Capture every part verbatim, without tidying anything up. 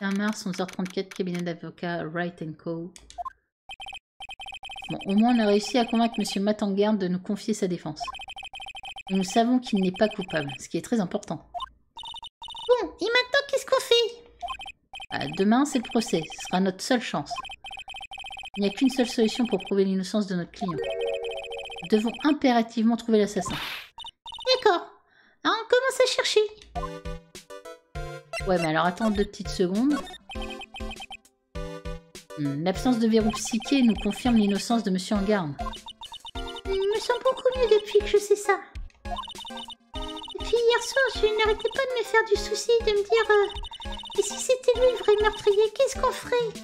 un mars, onze heures trente-quatre, cabinet d'avocat Wright and Co. Bon, au moins on a réussi à convaincre Monsieur Matangern de nous confier sa défense. Et nous savons qu'il n'est pas coupable, ce qui est très important. Bon, et maintenant qu'est-ce qu'on fait? Ah, demain c'est le procès, ce sera notre seule chance. Il n'y a qu'une seule solution pour prouver l'innocence de notre client. Nous devons impérativement trouver l'assassin. D'accord. Alors on commence à chercher. Ouais, mais alors attends deux petites secondes. Hmm, l'absence de verrou psyché nous confirme l'innocence de Monsieur Angarn. Je me sens beaucoup mieux depuis que je sais ça. Et puis hier soir, je n'arrêtais pas de me faire du souci, de me dire... Euh, et si c'était lui le vrai meurtrier, qu'est-ce qu'on ferait?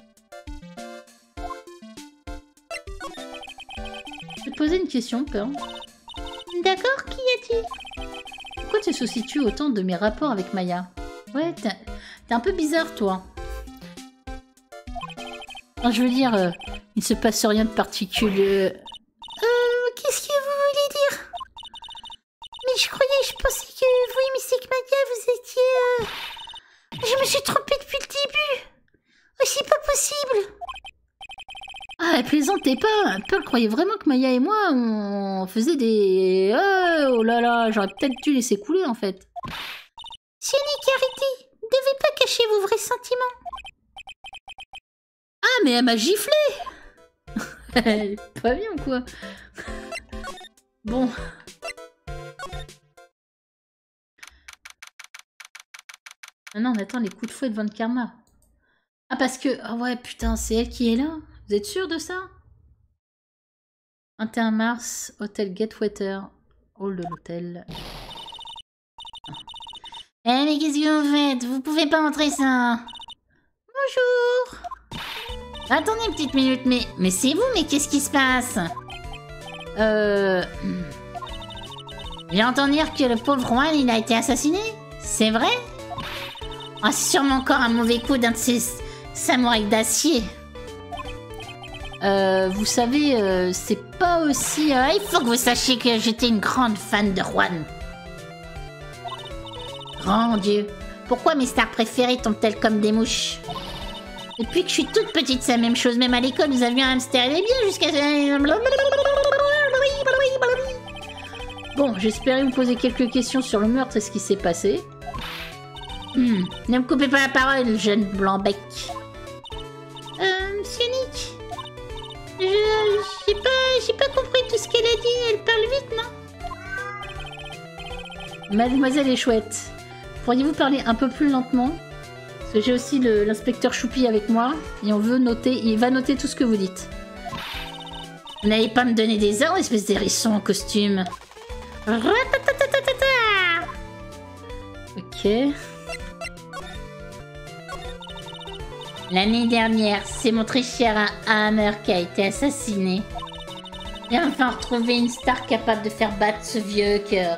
Je vais te poser une question, Pearl. D'accord, qu'y a-t-il? Pourquoi te soucies-tu autant de mes rapports avec Maya? Ouais, t'es un peu bizarre, toi. Enfin, je veux dire, euh, il ne se passe rien de particulier. Euh, qu'est-ce que vous voulez dire? Mais je croyais, je pensais que vous et Mystic Maya, vous étiez... Euh... Je me suis trompée depuis le début. Oh, c'est pas possible. Ah, plaisantez pas. Pearl croyait vraiment que Maya et moi, on faisait des... Oh, oh là là, j'aurais peut-être dû laisser couler, en fait. Yannick, arrêtez. Ne devez pas cacher vos vrais sentiments. Ah, mais elle m'a giflé. Elle est pas bien, quoi. Bon. Maintenant, on attend les coups de fouet de Von Karma. Ah, parce que... Ah ouais, putain, c'est elle qui est là. Vous êtes sûr de ça? vingt et un mars, hôtel Gatwater, hall de l'hôtel. Eh, mais qu'est-ce que vous faites? Vous pouvez pas entrer ça. Bonjour. Attendez une petite minute, mais... Mais c'est vous, mais qu'est-ce qui se passe? Euh... J'ai entendu dire que le pauvre Juan, il a été assassiné. C'est vrai? Ah, c'est sûrement encore un mauvais coup d'un de ces samouraïs d'acier. Euh, vous savez, euh, c'est pas aussi... Euh, il faut que vous sachiez que j'étais une grande fan de Juan. Grand Dieu, pourquoi mes stars préférées tombent-elles comme des mouches? Depuis que je suis toute petite, c'est la même chose. Même à l'école, nous avions un hamster, il est bien jusqu'à... Bon, j'espérais vous poser quelques questions sur le meurtre et ce qui s'est passé. Hmm, ne me coupez pas la parole, jeune blanc-bec. Euh, monsieur Nick, je... j'ai pas... j'ai pas compris tout ce qu'elle a dit. Elle parle vite, non? Mademoiselle est chouette. Pourriez-vous parler un peu plus lentement? Parce que j'ai aussi l'inspecteur Choupi avec moi. Et on veut noter... Il va noter tout ce que vous dites. Vous n'allez pas me donner des ordres, espèce d'hérisson en costume. Ok. L'année dernière, c'est mon très cher Hammer qui a été assassiné. J'ai enfin retrouvé une star capable de faire battre ce vieux cœur.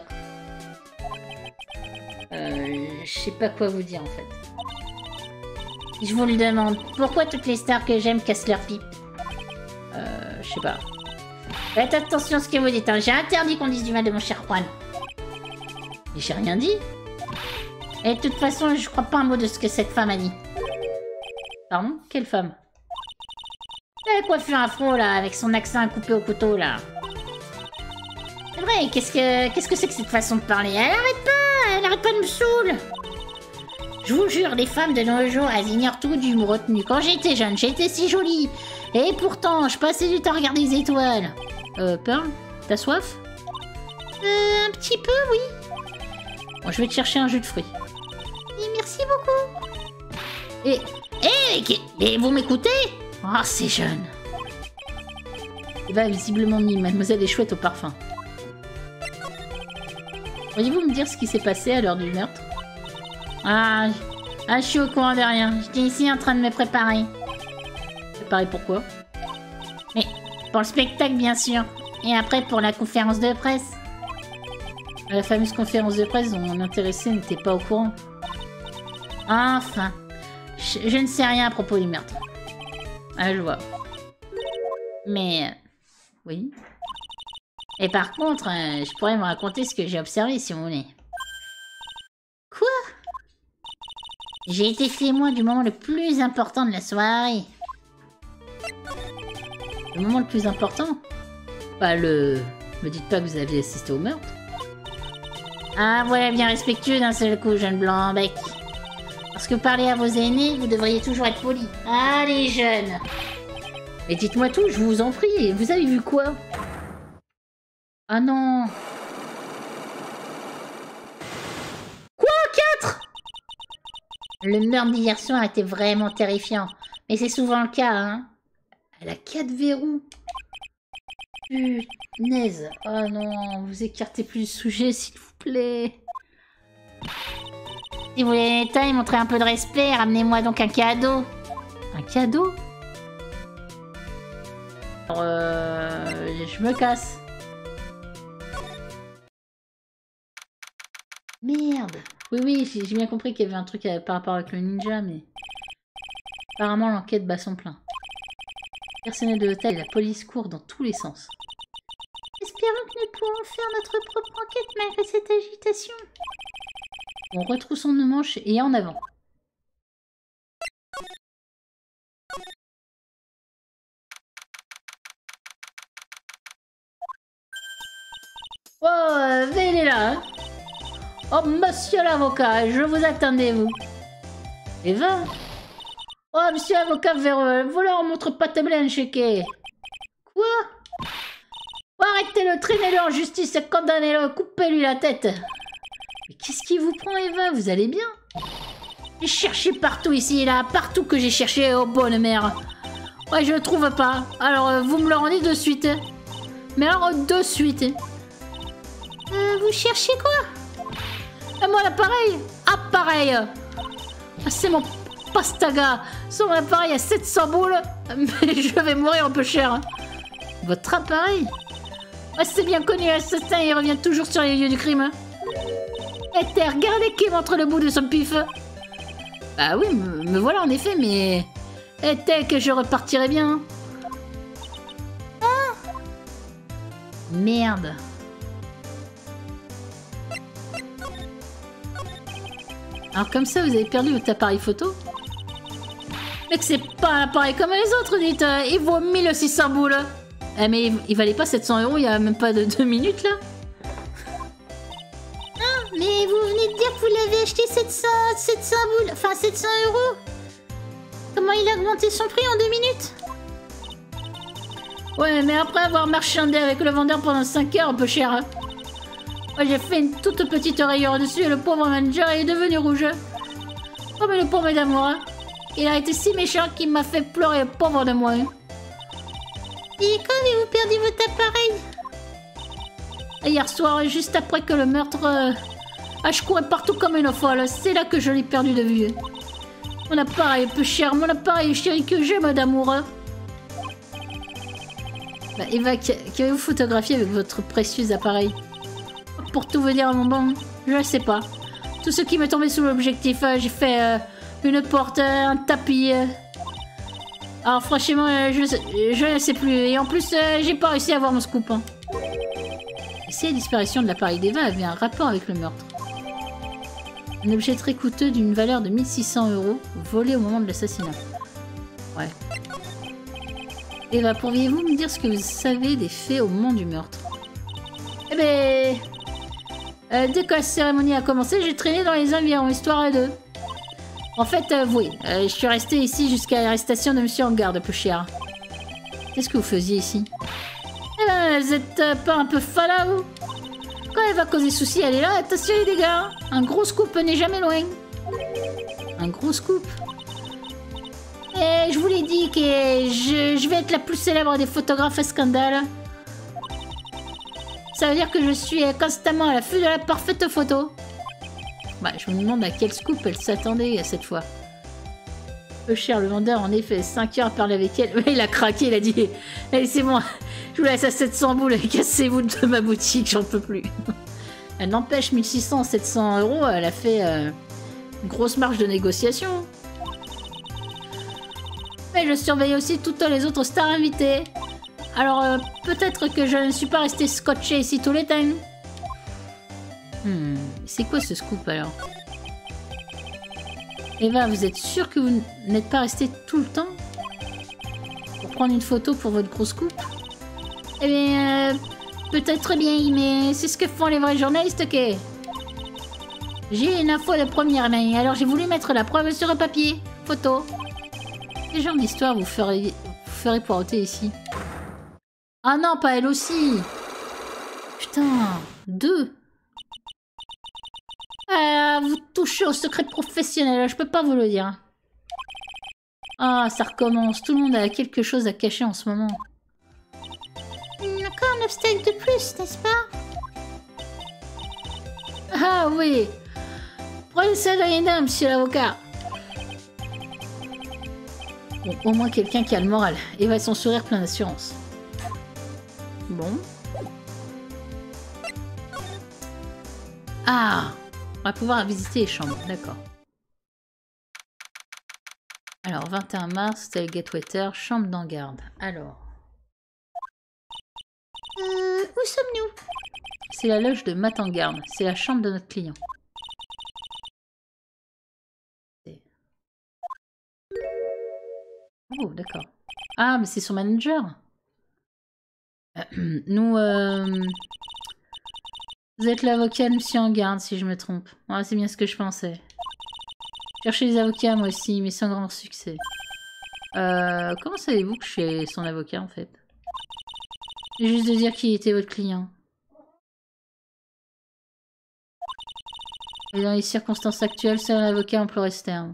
Euh, je sais pas quoi vous dire en fait. Je vous le demande, pourquoi toutes les stars que j'aime cassent leur pipe? Euh, je sais pas. Faites attention à ce que vous dites, hein. J'ai interdit qu'on dise du mal de mon cher Juan. Mais j'ai rien dit. Et de toute façon, je crois pas un mot de ce que cette femme a dit. Pardon? Quelle femme? La coiffure afro, là, avec son accent coupé au couteau, là. C'est vrai, qu'est-ce que qu'est-ce que c'est que cette façon de parler? Elle arrête pas, elle arrête pas de me saouler. Je vous jure, les femmes de nos jours, elles ignorent tout du mot retenu. Quand j'étais jeune, j'étais si jolie. Et pourtant, je passais du temps à regarder les étoiles. Euh, Pearl? T'as soif? Euh, un petit peu, oui. Bon, je vais te chercher un jus de fruits. Et merci beaucoup. Et... Eh, mais vous m'écoutez? Oh, c'est jeune. Il va visiblement mis Mademoiselle est chouette au parfum. Pourriez-vous me dire ce qui s'est passé à l'heure du meurtre? Ah, ah, je suis au courant de rien. J'étais ici en train de me préparer. Préparer pourquoi? Mais pour le spectacle, bien sûr. Et après, pour la conférence de presse. La fameuse conférence de presse dont l'intéressé n'était pas au courant. Enfin, je, je ne sais rien à propos du meurtre. Ah, je vois. Mais... Euh, oui. Et par contre, euh, je pourrais vous raconter ce que j'ai observé, si vous voulez. Quoi? J'ai été témoin du moment le plus important de la soirée. Le moment le plus important? Bah le... Me dites pas que vous aviez assisté au meurtre. Ah voilà, bien respectueux d'un seul coup, jeune blanc-bec. Parce que parler à vos aînés, vous devriez toujours être poli. Allez, jeunes. Mais dites-moi tout, je vous en prie. Vous avez vu quoi? Ah non. Quoi? Quatre? Le meurtre d'hier soir était vraiment terrifiant. Mais c'est souvent le cas, hein. Elle a quatre verrous. Punaise. Oh non, vous écartez plus le sujet, s'il vous plaît. Si vous voulez les détails, montrez un peu de respect, ramenez-moi donc un cadeau. Un cadeau? Alors, euh, je me casse. Merde. Oui, oui, j'ai bien compris qu'il y avait un truc par rapport avec le ninja, mais... Apparemment, l'enquête bat son plein. Le personnel de l'hôtel et la police courent dans tous les sens. Espérons que nous pourrons faire notre propre enquête malgré cette agitation. On retroussons nos manches et en avant. Oh, euh, il est là. Hein. Oh, monsieur l'avocat, je vous attendais, vous. Eva? Oh, monsieur l'avocat véreux, le voleur montre patte blanche, qu'est. Quoi? Oh, arrêtez-le, traînez-le en justice, condamnez-le, coupez-lui la tête. Mais qu'est-ce qui vous prend, Eva? Vous allez bien? J'ai cherché partout ici et là, partout que j'ai cherché, oh bonne mère. Ouais, je le trouve pas. Alors, euh, vous me le rendez de suite. Mais alors, de suite. Euh, vous cherchez quoi? Et moi, l'appareil. Appareil. Ah, c'est mon pastaga. Son appareil à sept cents boules. Mais je vais mourir un peu cher. Votre appareil? Ouais, c'est bien connu, l'assassin, il revient toujours sur les lieux du crime. Et t'es regardé qui montre le bout de son pif. Bah oui, me, me voilà en effet, mais... Et t'es que je repartirai bien. Ah. Merde. Alors comme ça, vous avez perdu votre appareil photo? Mais que c'est pas un appareil comme les autres, dites. Il vaut mille six cents boules. Eh mais il, il valait pas sept cents euros il y a même pas de deux minutes, là. Ah, mais vous venez de dire que vous l'avez acheté sept cents boules, enfin sept cents euros. Comment il a augmenté son prix en deux minutes? Ouais, mais après avoir marchandé avec le vendeur pendant cinq heures, un peu cher. Hein. Ouais, j'ai fait une toute petite rayure dessus et le pauvre manager est devenu rouge. Oh, mais le pauvre d'amour, hein. Il a été si méchant qu'il m'a fait pleurer, le pauvre de moi. Hein. Et quand avez-vous perdu votre appareil? Hier soir, juste après que le meurtre... Euh... Ah, je courais partout comme une folle. C'est là que je l'ai perdu de vue. Mon appareil est peu cher, mon appareil chéri que j'aime d'amour. Bah, Eva, qu'avez-vous photographié avec votre précieux appareil? Pour tout vous dire, mon bon, je sais pas. Tout ce qui m'est tombé sous l'objectif, j'ai fait euh, une porte, un tapis. Euh... Alors franchement, euh, je, je ne sais plus. Et en plus, euh, j'ai pas réussi à voir mon scoop. Hein. Et si la disparition de l'appareil d'Eva avait un rapport avec le meurtre? Un objet très coûteux d'une valeur de mille six cents euros, volé au moment de l'assassinat. Ouais. Eva, pourriez-vous me dire ce que vous savez des faits au moment du meurtre? Eh ben... Euh, dès que la cérémonie a commencé, j'ai traîné dans les environs, histoire de... En fait, euh, oui, euh, je suis restée ici jusqu'à l'arrestation de monsieur en garde, peu cher. Qu'est-ce que vous faisiez ici? Eh ben, vous êtes euh, pas un peu folle là, vous? Quand elle va causer souci, elle est là, attention les dégâts. Un gros scoop n'est jamais loin. Un gros scoop? Et je vous l'ai dit que je, je vais être la plus célèbre des photographes à scandale. Ça veut dire que je suis constamment à l'affût de la parfaite photo. Bah, je me demande à quel scoop elle s'attendait cette fois. Peu cher, le vendeur, en effet, cinq heures à parler avec elle. Il a craqué, il a dit « Allez, c'est bon, je vous laisse à sept cents boules, cassez-vous de ma boutique, j'en peux plus. » Elle n'empêche, mille six cents, sept cents euros, elle a fait euh, une grosse marge de négociation. Mais je surveille aussi toutes les autres stars invitées. Alors, euh, peut-être que je ne suis pas restée scotchée ici tous les temps. Hmm, c'est quoi ce scoop alors? Eva, vous êtes sûre que vous n'êtes pas resté tout le temps pour prendre une photo pour votre grosse coupe? Eh bien, euh, peut-être bien, mais c'est ce que font les vrais journalistes, ok? J'ai une info de première main, alors j'ai voulu mettre la preuve sur le papier. Photo. Quel genre d'histoire vous ferez, vous ferez poireauter ici? Ah non, pas elle aussi! Putain, deux! Ah, vous touchez au secret professionnel, je peux pas vous le dire. Ah, ça recommence. Tout le monde a quelque chose à cacher en ce moment. Encore un obstacle de plus, n'est-ce pas? Ah oui! Prenez ça dans les dents, monsieur l'avocat. Bon, au moins quelqu'un qui a le moral. Eva son sourire plein d'assurance. Bon. Ah! On va pouvoir visiter les chambres, d'accord. Alors, vingt et un mars, Hôtel Gatwater, chambre d'en garde. Alors. Euh, où sommes-nous? C'est la loge de Matt en garde. C'est la chambre de notre client. Oh, d'accord. Ah, mais c'est son manager. Nous, euh... vous êtes l'avocat de monsieur en garde, si je me trompe. Ouais, c'est bien ce que je pensais. Cherchez les avocats, moi aussi, mais sans grand succès. Euh, comment savez-vous que je suis son avocat, en fait? C'est juste de dire qu'il était votre client. Et dans les circonstances actuelles, seul un avocat emploie ce terme.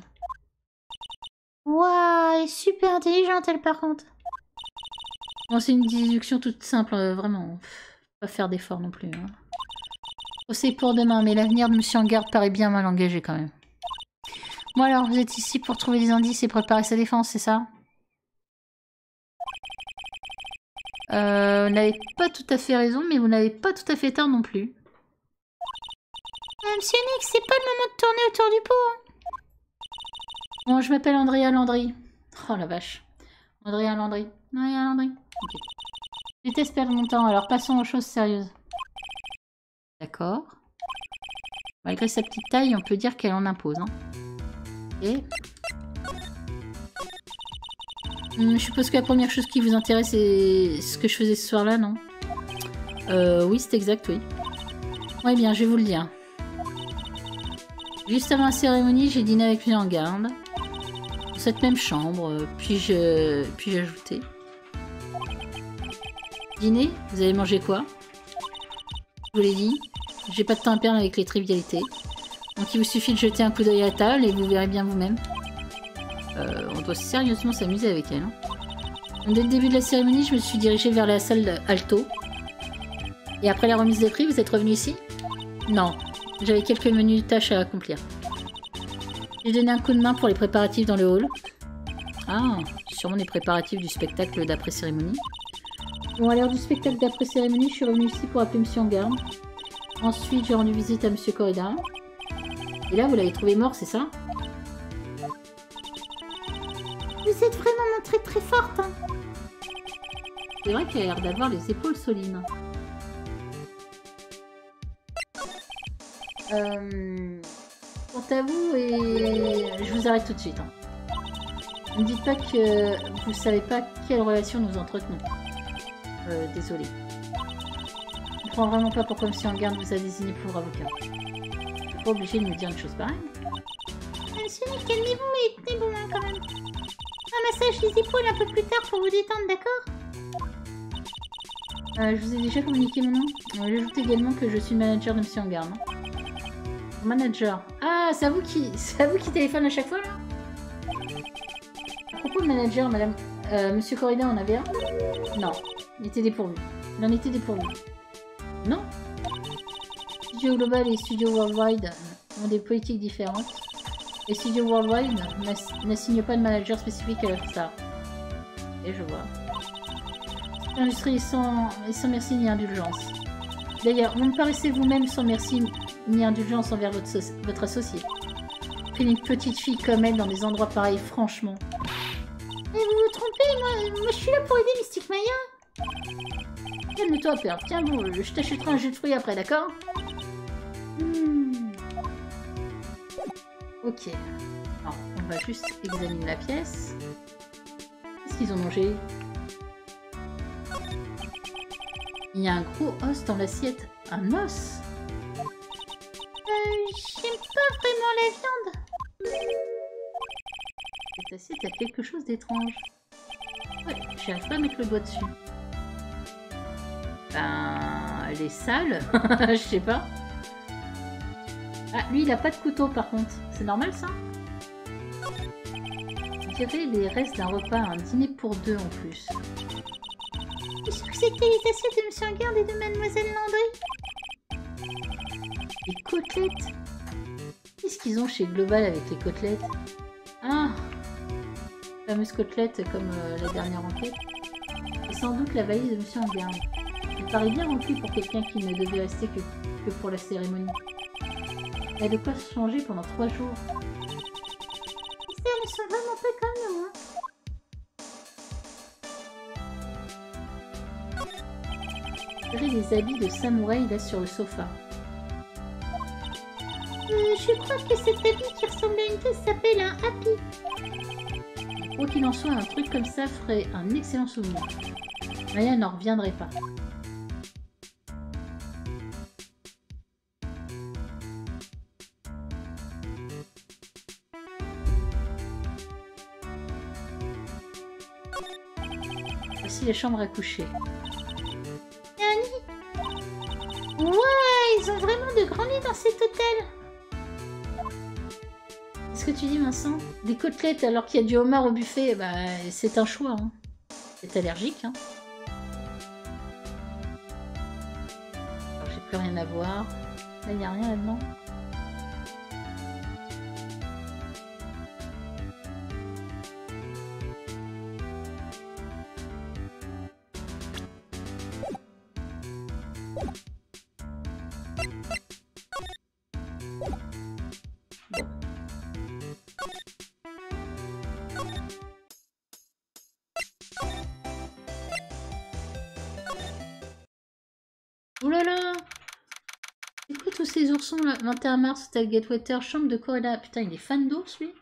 Waouh, elle est super intelligente, elle, par contre. Bon, c'est une déduction toute simple, euh, vraiment. Pas faire d'efforts non plus. Hein. Oh, c'est pour demain, mais l'avenir de monsieur en garde paraît bien mal engagé, quand même. Bon alors, vous êtes ici pour trouver des indices et préparer sa défense, c'est ça? Euh, vous n'avez pas tout à fait raison, mais vous n'avez pas tout à fait tort non plus. Euh, monsieur Nick, c'est pas le moment de tourner autour du pot. Hein. Bon, je m'appelle Andrea Landry. Oh la vache. Andrea Landry. Andrea Landry. Ok. Je déteste perdre mon temps, alors passons aux choses sérieuses. D'accord. Malgré sa petite taille, on peut dire qu'elle en impose. Hein. Ok. Hum, je suppose que la première chose qui vous intéresse, c'est ce que je faisais ce soir-là, non? Euh, oui, c'est exact, oui. Ouais, bien, je vais vous le dire. Juste avant la cérémonie, j'ai dîné avec lui en garde. Dans cette même chambre, puis-je puis-je ajouter. Dîner? Vous avez mangé quoi? Je vous l'ai dit, j'ai pas de temps à perdre avec les trivialités. Donc il vous suffit de jeter un coup d'œil à la table et vous verrez bien vous-même. Euh, on doit sérieusement s'amuser avec elle. Hein. Dès le début de la cérémonie, je me suis dirigée vers la salle Alto. Et après la remise des prix, vous êtes revenu ici? Non, j'avais quelques menus tâches à accomplir. J'ai donné un coup de main pour les préparatifs dans le hall. Ah, sûrement les préparatifs du spectacle d'après-cérémonie. Bon, à l'heure du spectacle d'après-cérémonie, je suis revenue ici pour appeler monsieur en garde. Ensuite, j'ai rendu visite à monsieur Corrida. Et là, vous l'avez trouvé mort, c'est ça? Vous êtes vraiment montrée très forte. Hein. C'est vrai qu'elle a l'air d'avoir les épaules solides. Euh... Quant à vous, et je vous arrête tout de suite. Hein. Ne me dites pas que vous savez pas quelle relation nous entretenons. Euh, désolé. Je ne comprends vraiment pas pourquoi monsieur en garde vous a désigné pour avocat. Vous n'êtes pas obligé de me dire une chose pareille. Monsieur Nick, calmez-vous et tenez vos mains quand même. Un massage des épaules un peu plus tard pour vous détendre, d'accord? euh, Je vous ai déjà communiqué mon nom. J'ajoute également que je suis le manager de monsieur en garde. Hein. Manager. Ah, c'est à vous qui, c'est à vous qui téléphone à chaque fois là? À propos de manager, madame, euh, monsieur Corrida en avait un? Non, il était dépourvu. Il en était dépourvu. Non. Studio Global et Studio Worldwide ont des politiques différentes. Et Studio Worldwide n'assigne pas de manager spécifique à la star. Et je vois. L'industrie est sans, est sans merci ni indulgence. D'ailleurs, vous me paraissez vous-même sans merci ni indulgence envers votre, so votre associé. Puis une petite fille comme elle dans des endroits pareils, franchement. Mais vous vous trompez, moi, moi je suis là pour aider Mystic Maya. Calme-toi, père. Tiens bon, je t'achèterai un jus de fruits après, d'accord? hmm. Ok. Alors, on va juste examiner la pièce. Qu'est-ce qu'ils ont mangé? Il y a un gros os dans l'assiette. Un os? Euh, j'aime pas vraiment la viande. Cette assiette a quelque chose d'étrange. Ouais, j'arrive pas à mettre le doigt dessus. Ben, elle est sale. Je sais pas. Ah, lui, il a pas de couteau par contre. C'est normal ça? On dirait les restes d'un repas, un dîner pour deux en plus. Je suis sûre que c'était les assiettes de Monsieur Enguerrand et de Mademoiselle Landry. Les côtelettes. Qu'est-ce qu'ils ont chez Global avec les côtelettes? Ah, fameuse côtelette comme euh, la dernière enquête. C'est sans doute la valise de Monsieur Enguerrand. Il paraît bien rempli pour quelqu'un qui ne devait rester que, que pour la cérémonie. Il y a de quoi se changer pendant trois jours. Les serres ne sont vraiment pas comme nous, hein. Je dirais les habits de samouraï là sur le sofa. Euh, je crois que cet habit qui ressemble à une caisse s'appelle un happy. Quoi qu'il en soit, un truc comme ça ferait un excellent souvenir. Maya n'en reviendrait pas. Voici la chambre à coucher. Il y a un lit. Ouais, ils ont vraiment de grands lits dans cet hôtel. Qu'est-ce que tu dis, Vincent? Des côtelettes alors qu'il y a du homard au buffet, bah, c'est un choix. Hein. C'est allergique. Hein. Alors, j'ai plus rien à voir. Là, il n'y a rien là-dedans. Oulala! C'est quoi tous ces oursons là? vingt et un mars, Hôtel Gatwater, chambre de Corella. Putain, il est fan d'ours lui?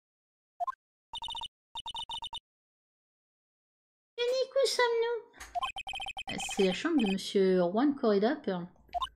Yannick, où sommes-nous? C'est la chambre de Monsieur Juan Corrida, Pearl.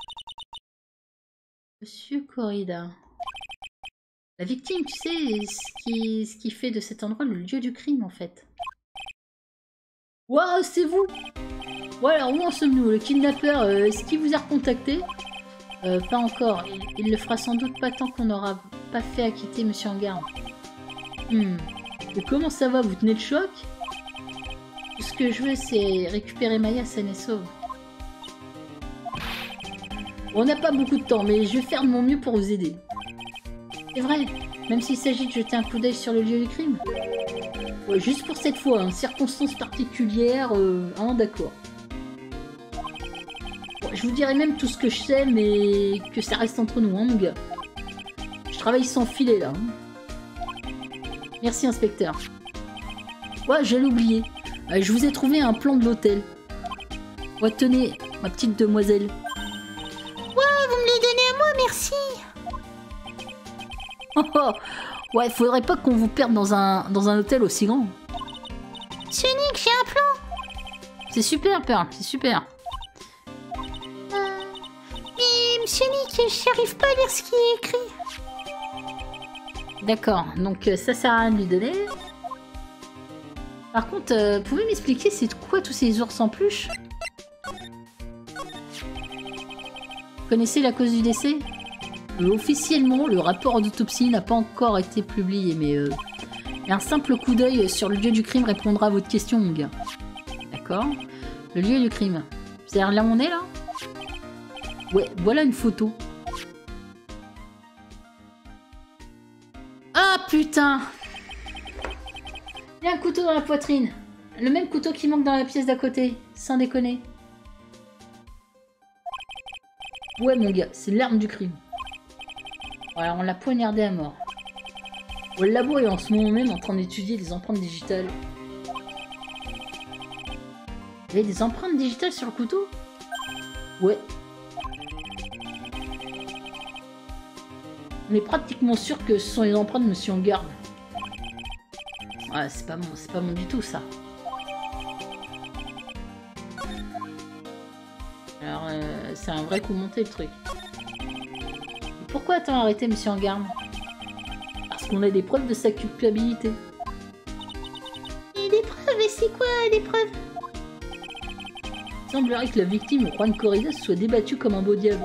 Monsieur Corrida. La victime, tu sais, ce qui, ce qui fait de cet endroit le lieu du crime en fait. Waouh, c'est vous! Bon alors, où en sommes-nous? Le kidnappeur, euh, est-ce qu'il vous a recontacté? euh, Pas encore. Il, il le fera sans doute pas tant qu'on n'aura pas fait acquitter Monsieur Enguerrand. Hmm. Et comment ça va? Vous tenez le choc? Tout ce que je veux, c'est récupérer Maya saine et sauve. On n'a pas beaucoup de temps, mais je vais faire de mon mieux pour vous aider. C'est vrai, même s'il s'agit de jeter un coup d'œil sur le lieu du crime. Ouais, juste pour cette fois, hein, circonstances particulières, euh, hein, d'accord. Bon, je vous dirai même tout ce que je sais, mais que ça reste entre nous, hein, mon gars. Je travaille sans filet, là. Hein. Merci, inspecteur. Ouais, j'allais oublier. Euh, je vous ai trouvé un plan de l'hôtel. Ouais, tenez, ma petite demoiselle. Ouais, vous me les donnez à moi, merci. Oh, oh. Ouais, faudrait pas qu'on vous perde dans un, dans un hôtel aussi grand. Monsieur Nick, j'ai un plan. C'est super, Pearl, c'est super. Euh... Mais Monsieur Nick, j'arrive pas à lire ce qui est écrit. D'accord, donc euh, ça sert à rien de lui donner. Par contre, euh, pouvez m'expliquer c'est quoi tous ces ours en peluche? Vous connaissez la cause du décès? euh, Officiellement, le rapport d'autopsie n'a pas encore été publié, mais euh, un simple coup d'œil sur le lieu du crime répondra à votre question, mon gars. D'accord? Le lieu du crime. C'est-à-dire là où on est, là? Ouais, voilà une photo. Ah, putain! Il y a un couteau dans la poitrine. Le même couteau qui manque dans la pièce d'à côté. Sans déconner. Ouais, mon gars, c'est l'arme du crime. Voilà, on l'a poignardé à mort. Le labo est en ce moment même en train d'étudier les empreintes digitales. Il y avait des empreintes digitales sur le couteau? Ouais. On est pratiquement sûr que ce sont les empreintes de Monsieur en garde. Ouais, c'est pas bon, c'est pas bon du tout ça. Alors, euh, c'est un vrai coup monté le truc. Et pourquoi a-t-on arrêté Monsieur en garde? Parce qu'on a des preuves de sa culpabilité. Et des preuves, et c'est quoi des preuves? Il semblerait que la victime, Juan Corrida, soit débattue comme un beau diable.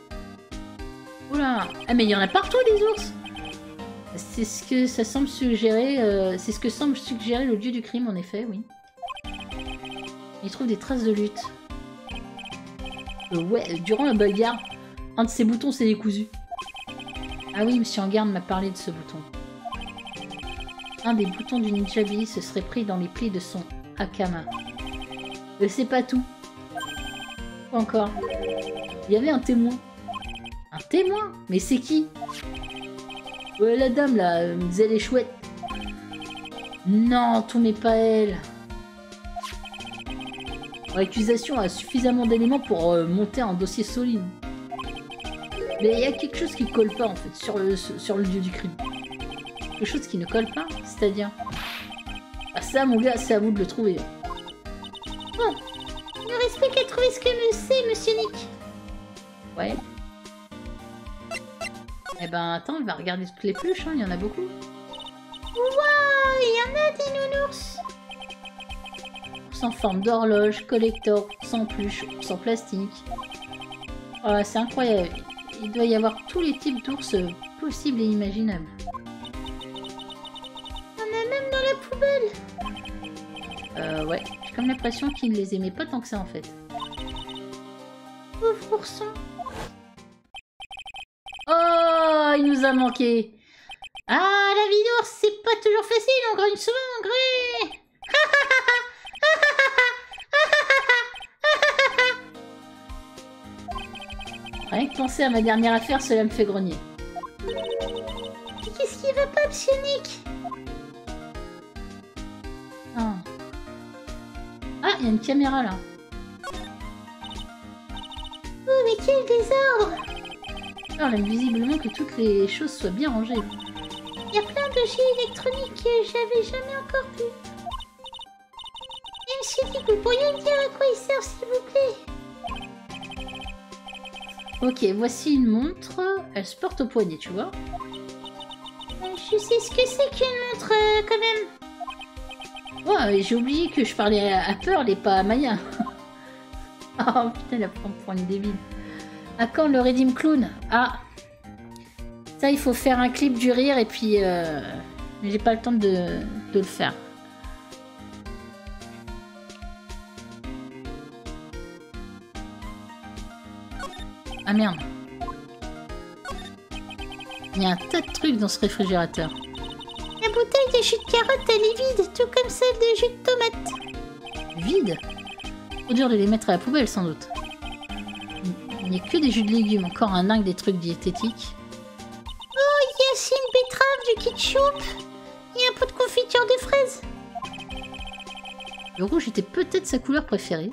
Oula! Ah mais il y en a partout des ours! C'est ce que ça semble suggérer, euh, c'est ce que semble suggérer le lieu du crime en effet, oui. Il trouve des traces de lutte. Euh, ouais, durant la bagarre, un de ses boutons s'est décousu. Ah oui, Monsieur en garde m'a parlé de ce bouton. Un des boutons du Ninjabi se serait pris dans les plis de son Hakama. Mais c'est pas tout. Pas encore. Il y avait un témoin. Un témoin? Mais c'est qui? Ouais, la dame là, euh, elle est chouette. Non, tout n'est pas elle. L'accusation a suffisamment d'éléments pour euh, monter un dossier solide. Mais il y a quelque chose qui colle pas en fait sur le, sur le lieu du crime. Quelque chose qui ne colle pas, c'est-à-dire... Ah ça mon gars, c'est à vous de le trouver. Bon, il ne reste plus qu'à trouver ce que c'est, Monsieur Nick. Ouais. Eh ben attends, on va regarder toutes les pluches, hein, il y en a beaucoup. Waouh, il y en a des nounours. Sans forme d'horloge, collector, sans pluche, sans plastique. Oh, c'est incroyable. Il doit y avoir tous les types d'ours possibles et imaginables. Il y en a même dans la poubelle. Euh, ouais. J'ai comme l'impression qu'il ne les aimait pas tant que ça, en fait. Pauvre ourson. Oh, il nous a manqué. Ah, la vie d'ours, c'est pas toujours facile, on grogne souvent, on gré. Rien que penser à ma dernière affaire, cela me fait grogner. Qu'est-ce qui va pas, Monsieur Nick? Ah, ah, il y a une caméra là. Oh, mais quel désordre! Alors, on aime visiblement que toutes les choses soient bien rangées. Il y a plein d'objets électroniques que j'avais jamais encore vus. Et Monsieur Nick, vous pourriez me dire à quoi ils servent, s'il vous plaît? Ok, voici une montre. Elle se porte au poignet, tu vois. Je sais ce que c'est qu'une montre, euh, quand même. Ouais, j'ai oublié que je parlais à, à Pearl et pas à Maya. Oh putain, la prend pour une débile. À quand le Redeem Clown? Ah, ça, il faut faire un clip du rire et puis euh, j'ai pas le temps de, de le faire. Ah merde. Il y a un tas de trucs dans ce réfrigérateur. La bouteille de jus de carotte, elle est vide, tout comme celle de jus de tomate. Vide? Trop dur de les mettre à la poubelle sans doute. Il n'y a que des jus de légumes, encore un dingue des trucs diététiques. Oh, il y a aussi une betterave, du ketchup et un pot de confiture de fraises. Le rouge était peut-être sa couleur préférée.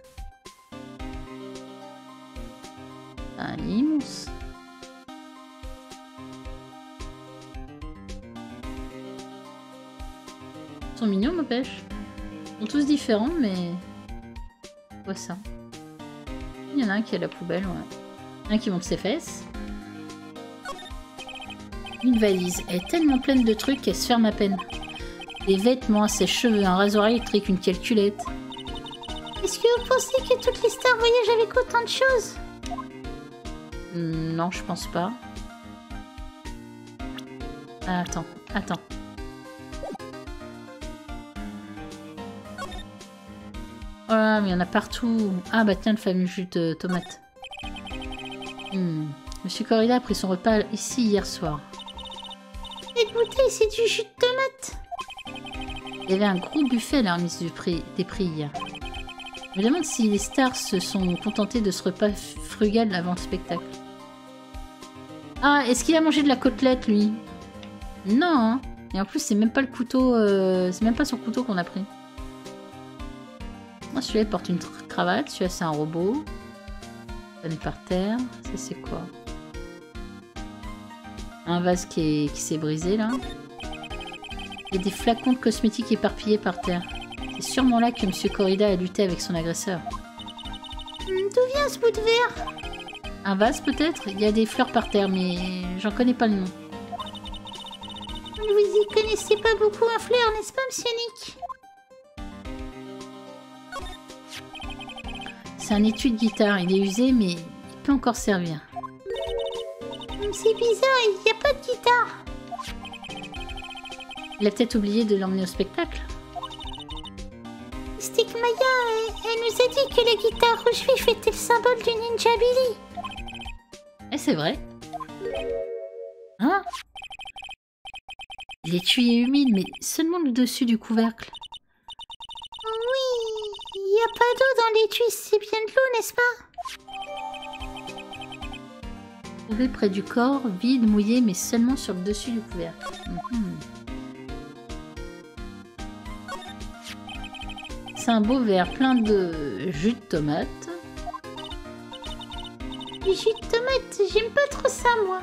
Un immense. Ils sont mignons, n'empêche. Ils sont tous différents, mais... Quoi ça? Il y en a un qui est à la poubelle, ouais. Un qui monte ses fesses. Une valise. Elle est tellement pleine de trucs qu'elle se ferme à peine. Des vêtements, ses cheveux, un rasoir électrique, une calculette. Est-ce que vous pensez que toutes les stars voyagent avec autant de choses? Non, je pense pas. Ah, attends, attends. Oh là, mais il y en a partout. Ah bah tiens, le fameux jus de tomate. Hmm. Monsieur Corrida a pris son repas ici hier soir. Cette bouteille, c'est du jus de tomate. Il y avait un gros buffet à la remise du prix, des prix hier. Je me demande si les stars se sont contentés de ce repas frugal avant le spectacle. Ah, est-ce qu'il a mangé de la côtelette, lui? Non, hein. Et en plus, c'est même pas le couteau... Euh, c'est même pas son couteau qu'on a pris. Moi, celui-là, il porte une cravate. Celui-là, c'est un robot. Ça est par terre. Ça, c'est quoi? Un vase qui s'est brisé là. Il y a des flacons de cosmétiques éparpillés par terre. C'est sûrement là que Monsieur Corrida a lutté avec son agresseur. D'où vient ce bout de verre? Un vase peut-être? Il y a des fleurs par terre, mais j'en connais pas le nom. Vous y connaissez pas beaucoup en fleurs, n'est-ce pas, Monsieur Nick? C'est un étui de guitare. Il est usé, mais il peut encore servir. C'est bizarre, il n'y a pas de guitare. Il a peut-être oublié de l'emmener au spectacle. Stickmaya, elle, elle nous a dit que la guitare rouge vif était le symbole du Ninja Billy. Eh, c'est vrai. Hein? L'étui est humide, mais seulement le dessus du couvercle. Oui, il n'y a pas d'eau dans l'étui, c'est bien de l'eau, n'est-ce pas? Trouvé près du corps, vide, mouillé, mais seulement sur le dessus du couvercle. Mm-hmm. C'est un beau verre plein de jus de tomate. Du jus de tomate, j'aime pas trop ça, moi.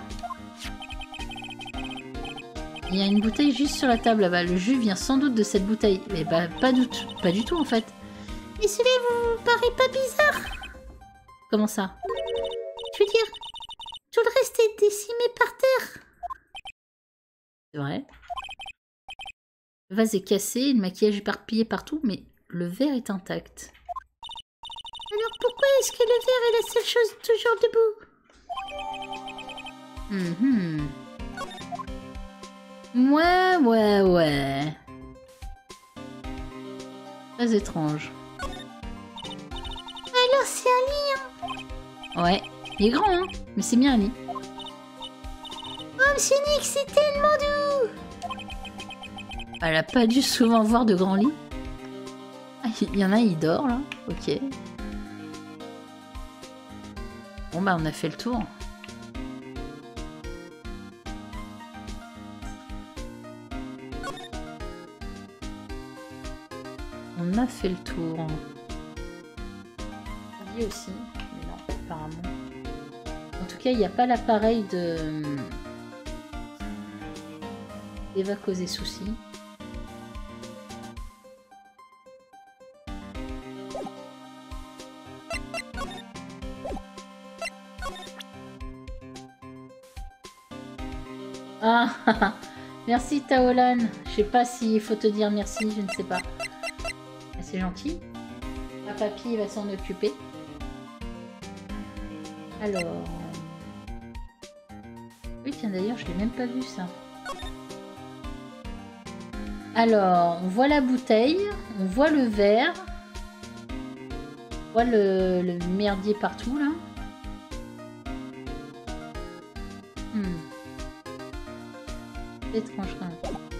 Il y a une bouteille juste sur la table là-bas. Le jus vient sans doute de cette bouteille. Mais bah, pas du tout, pas du tout en fait. Mais cela vous paraît pas bizarre? Comment ça? Je veux dire, tout le reste est décimé par terre. C'est vrai. Le vase est cassé, le maquillage éparpillé partout, mais le verre est intact. Alors pourquoi est-ce que le verre est la seule chose toujours debout? Mm-hmm. Ouais, ouais, ouais. Très étrange. Alors c'est un lit, hein? Ouais, il est grand, hein, mais c'est bien un lit. Oh, Monsieur Nick, c'est tellement doux! Elle a pas dû souvent voir de grands lits. Ah, il y en a, il dort, là. Ok. Bon, bah, on a fait le tour. On a fait le tour. On dit aussi, mais non, apparemment. En tout cas, il n'y a pas l'appareil de... Il va causer souci. Ah, merci Taolan. Je sais pas s'il faut te dire merci, je ne sais pas. C'est gentil. Ma papy va s'en occuper. Alors... Oui, tiens, d'ailleurs, je l'ai même pas vu, ça. Alors, on voit la bouteille, on voit le verre, on voit le, le merdier partout, là. Hmm. C'est étrange, quand même.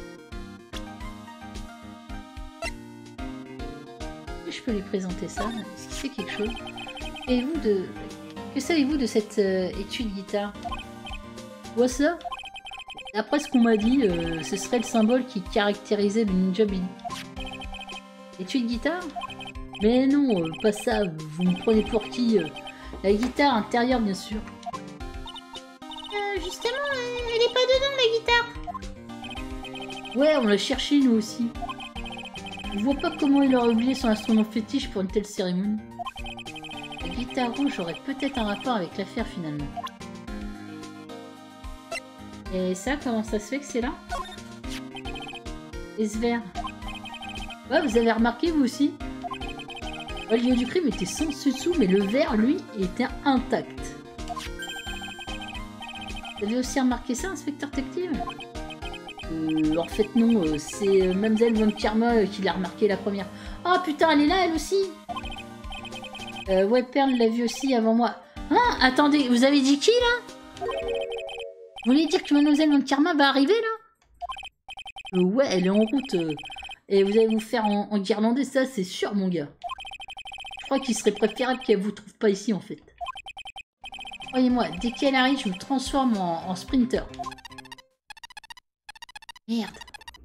Je peux lui présenter ça. Est-ce qu'il fait quelque chose? Et vous de... Que savez-vous de cette euh, étui de guitare? Vois ça? D'après ce qu'on m'a dit, euh, ce serait le symbole qui caractérisait le Ninja Billy. Étui de guitare? Mais non, euh, pas ça. Vous me prenez pour qui? euh, La guitare intérieure, bien sûr. Euh, justement, elle est pas dedans, la guitare. Ouais, on l'a cherché, nous aussi. Je vois pas comment il aurait oublié son instrument fétiche pour une telle cérémonie. La guitare rouge aurait peut-être un rapport avec l'affaire finalement. Et ça, comment ça se fait que c'est là? Et ce verre? Ouais, vous avez remarqué vous aussi? Ouais, le lieu du crime était sans dessous, mais le verre, lui, était intact. Vous avez aussi remarqué ça, inspecteur détective? Euh, en fait non, euh, c'est euh, Mademoiselle Von Karma euh, qui l'a remarqué la première. Oh putain, elle est là elle aussi. euh, Ouais, Perle l'a vue aussi avant moi. Ah, attendez, vous avez dit qui là? Vous voulez dire que Mademoiselle Von Karma va arriver là? euh, Ouais, elle est en route. euh, et vous allez vous faire en, en guirlander, ça c'est sûr mon gars. Je crois qu'il serait préférable qu'elle vous trouve pas ici en fait. Croyez-moi, dès qu'elle arrive, je me transforme en, en sprinter. Merde.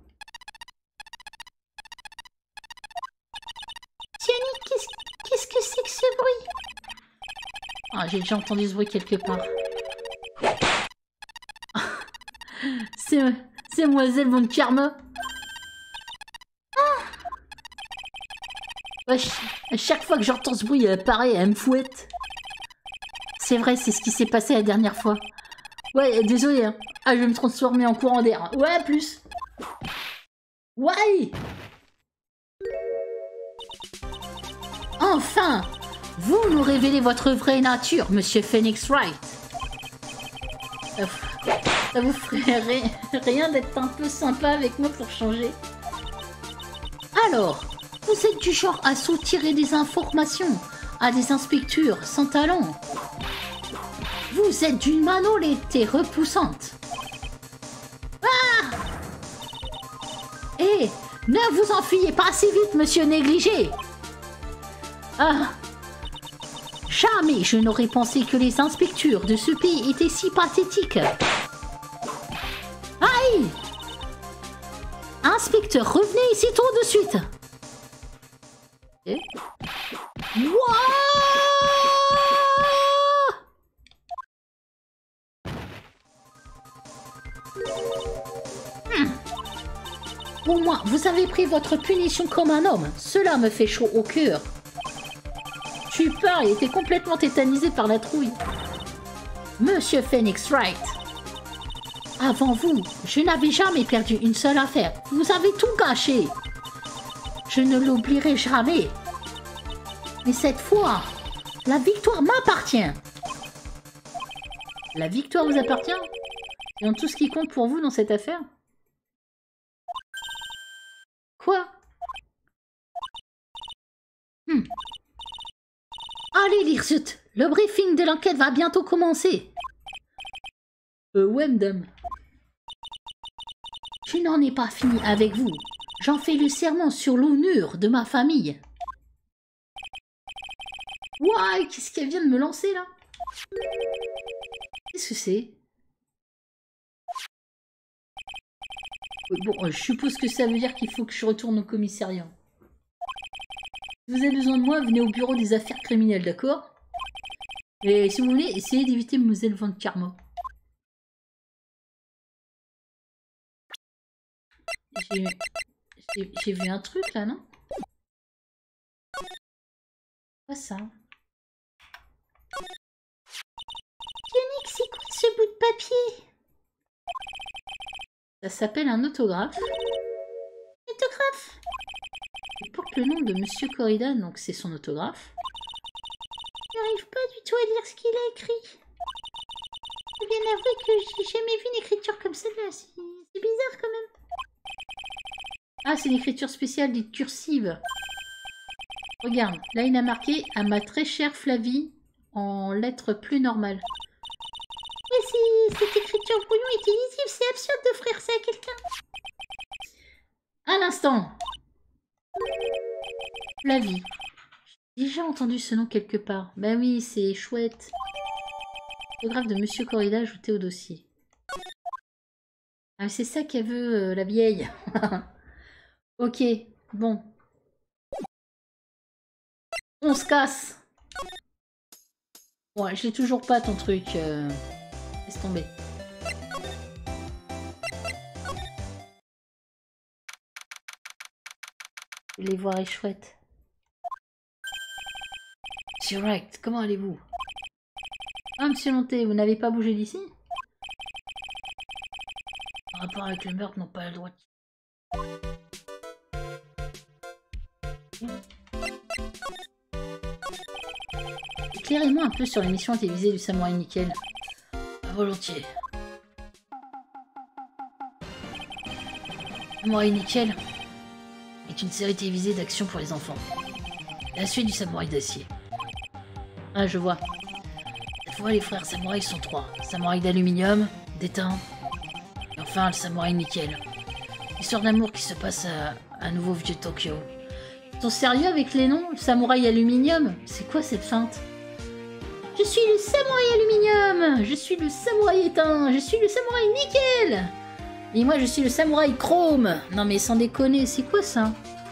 Tiani, qu'est-ce qu'est-ce que c'est que ce bruit? Ah, j'ai déjà entendu ce bruit quelque part. Demoiselle Von Karma. Ah. Wesh, à chaque fois que j'entends ce bruit, elle apparaît, elle me fouette. C'est vrai, c'est ce qui s'est passé la dernière fois. Ouais, désolé, hein. Ah, je vais me transformer en courant d'air. Ouais, plus. Ouais. Enfin, vous nous révélez votre vraie nature, Monsieur Phoenix Wright. Ça vous ferait rien d'être un peu sympa avec moi pour changer? Alors, vous êtes du genre à soutirer des informations à des inspecteurs sans talent. Vous êtes d'une malhonnêteté repoussante. Ah! Eh, ne vous enfuyez pas si vite, monsieur négligé. Ah! Jamais je n'aurais pensé que les inspecteurs de ce pays étaient si pathétiques. Aïe! Inspecteur, revenez ici tout de suite. Eh? Wow! Hmm. Au moins, vous avez pris votre punition comme un homme. Cela me fait chaud au cœur. Tu pars et était complètement tétanisé par la trouille. Monsieur Phoenix Wright. Avant vous, je n'avais jamais perdu une seule affaire. Vous avez tout gâché. Je ne l'oublierai jamais. Mais cette fois, la victoire m'appartient. La victoire vous appartient? Et en tout ce qui compte pour vous dans cette affaire? Quoi? hmm. Allez, Lirzut, le briefing de l'enquête va bientôt commencer. Euh, ouais, madame. Je n'en ai pas fini avec vous. J'en fais le serment sur l'honneur de ma famille. Ouah, qu'est-ce qu'elle vient de me lancer, là? Qu'est-ce que c'est? Bon, je suppose que ça veut dire qu'il faut que je retourne au commissariat. Si vous avez besoin de moi, venez au bureau des affaires criminelles, d'accord? Et si vous voulez, essayez d'éviter Mademoiselle Von Karma. J'ai vu un truc là, non? Quoi ça? Yannick, c'est quoi ce bout de papier? Ça s'appelle un autographe. Autographe? Il porte le nom de Monsieur Corrida, donc c'est son autographe. Je n'arrive pas du tout à lire ce qu'il a écrit. Je vais bien avouer que j'ai jamais vu une écriture comme celle-là. C'est bizarre quand même. Ah, c'est une écriture spéciale dite cursive. Regarde, là il a marqué « À ma très chère Flavie » en lettres plus normales. Mais si cette écriture brouillon est illisible, c'est absurde d'offrir ça à quelqu'un. Un instant. Flavie. J'ai déjà entendu ce nom quelque part. Ben oui, c'est chouette. Autographe de Monsieur Corrida ajouté au dossier. Ah, c'est ça qu'elle veut, euh, la vieille. Ok, bon. On se casse. Ouais, j'ai toujours pas ton truc. Euh... Laisse tomber. Les voir est chouette. Monsieur Wright, comment allez-vous? Ah, monsieur Lonté, vous n'avez pas bougé d'ici? Par rapport avec le meurtre, non pas le droit. Éclairez-moi un peu sur l'émission télévisée du Samouraï Nickel. Volontiers. Samouraï Nickel est une série télévisée d'action pour les enfants. La suite du Samouraï d'acier. Ah, je vois. Cette fois, les frères samouraïs sont trois. Samouraï d'aluminium, d'étain, et enfin le Samouraï Nickel. Histoire d'amour qui se passe à, à nouveau vieux Tokyo. Ils sont sérieux avec les noms? Le Samouraï aluminium? C'est quoi cette feinte? Je suis le Samouraï aluminium! Je suis le Samouraï étain! Je suis le Samouraï nickel! Et moi je suis le Samouraï chrome! Non mais sans déconner, c'est quoi ça?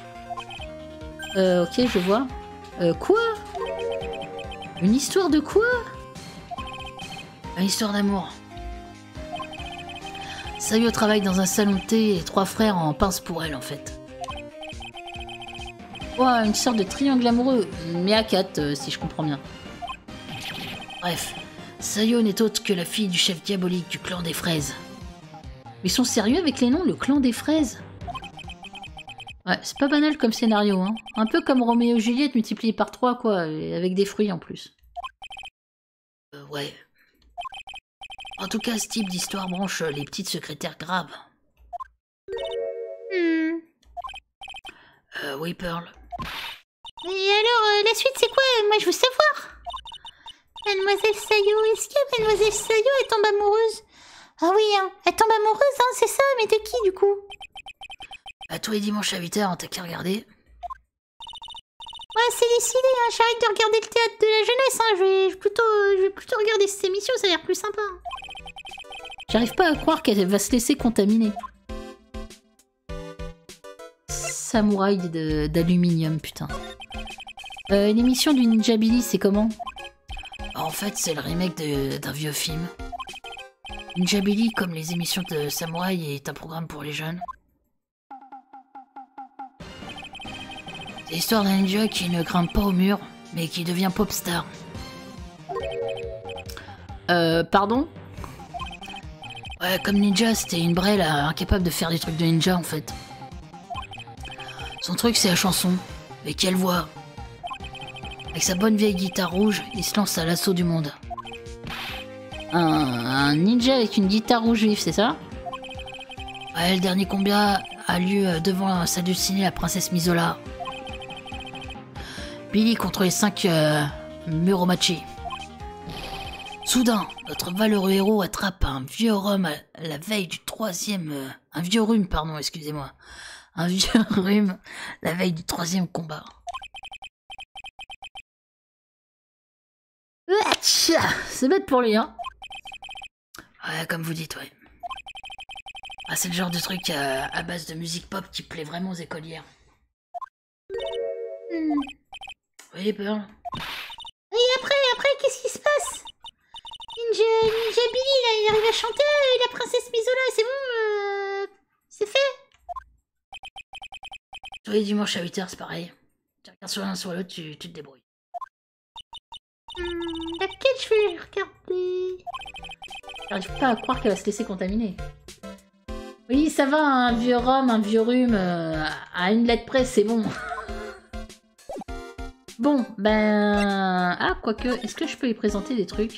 Euh, ok, je vois. Euh, quoi? Une histoire de quoi? Une histoire d'amour. Sayo travaille dans un salon de thé et trois frères en pince pour elle en fait. Ouais, une sorte de triangle amoureux, mais à quatre euh, si je comprends bien. Bref, Sayo n'est autre que la fille du chef diabolique du clan des fraises. Ils sont sérieux avec les noms, le clan des fraises? Ouais, c'est pas banal comme scénario, hein. Un peu comme Roméo et Juliette multiplié par trois, quoi, et avec des fruits en plus. Euh, ouais. En tout cas, ce type d'histoire branche les petites secrétaires graves. Hmm. Euh, oui, Pearl. Et alors, euh, la suite, c'est quoi? Moi, je veux savoir. Mademoiselle Sayo, est-ce que Mademoiselle Sayo, elle tombe amoureuse? Ah oui, hein, elle tombe amoureuse, hein, c'est ça, mais de qui, du coup? À tous les dimanches à huit heures, t'as qu'à regarder. Ouais, c'est décidé, hein, j'arrête de regarder le théâtre de la jeunesse, hein, je vais, je vais plutôt, je vais plutôt regarder cette émission, ça a l'air plus sympa. J'arrive pas à croire qu'elle va se laisser contaminer. Samouraï de- d'aluminium, putain. Euh, L'émission du Ninja Billy, c'est comment? En fait, c'est le remake de- d'un vieux film. Ninja Billy, comme les émissions de Samouraï, est un programme pour les jeunes. C'est l'histoire d'un ninja qui ne grimpe pas au mur, mais qui devient pop star. Euh, pardon? Ouais, comme ninja, c'était une brêle euh, incapable de faire des trucs de ninja, en fait. Son truc, c'est la chanson. Mais quelle voix! Avec sa bonne vieille guitare rouge, il se lance à l'assaut du monde. Un, un ninja avec une guitare rouge vive, c'est ça? Ouais, le dernier combat a lieu devant sa dulcinée, la princesse Misola. Billy contre les cinq euh, Muromachi. Soudain, notre valeureux héros attrape un vieux rhume à la veille du troisième... Euh, un vieux rhume, pardon, excusez-moi. Un vieux rhume la veille du troisième combat. C'est bête pour lui, hein. Ouais, comme vous dites, ouais. Ah, c'est le genre de truc à, à base de musique pop qui plaît vraiment aux écolières. Hmm. Oui, Pearl. Et après, après, qu'est-ce qui se passe? Ninja, Ninja Billy, là, il arrive à chanter, et la princesse Misola, c'est bon, euh, c'est fait? Tous les dimanches à huit heures, c'est pareil. Tu regardes sur l'un sur l'autre, tu, tu te débrouilles. Hmm, laquelle je vais regarder? J'arrive pas à croire qu'elle va se laisser contaminer. Oui, ça va, un vieux rhum, un vieux rhume, euh, à une lettre près, c'est bon. Bon, ben... Ah, quoique, est-ce que je peux lui présenter des trucs?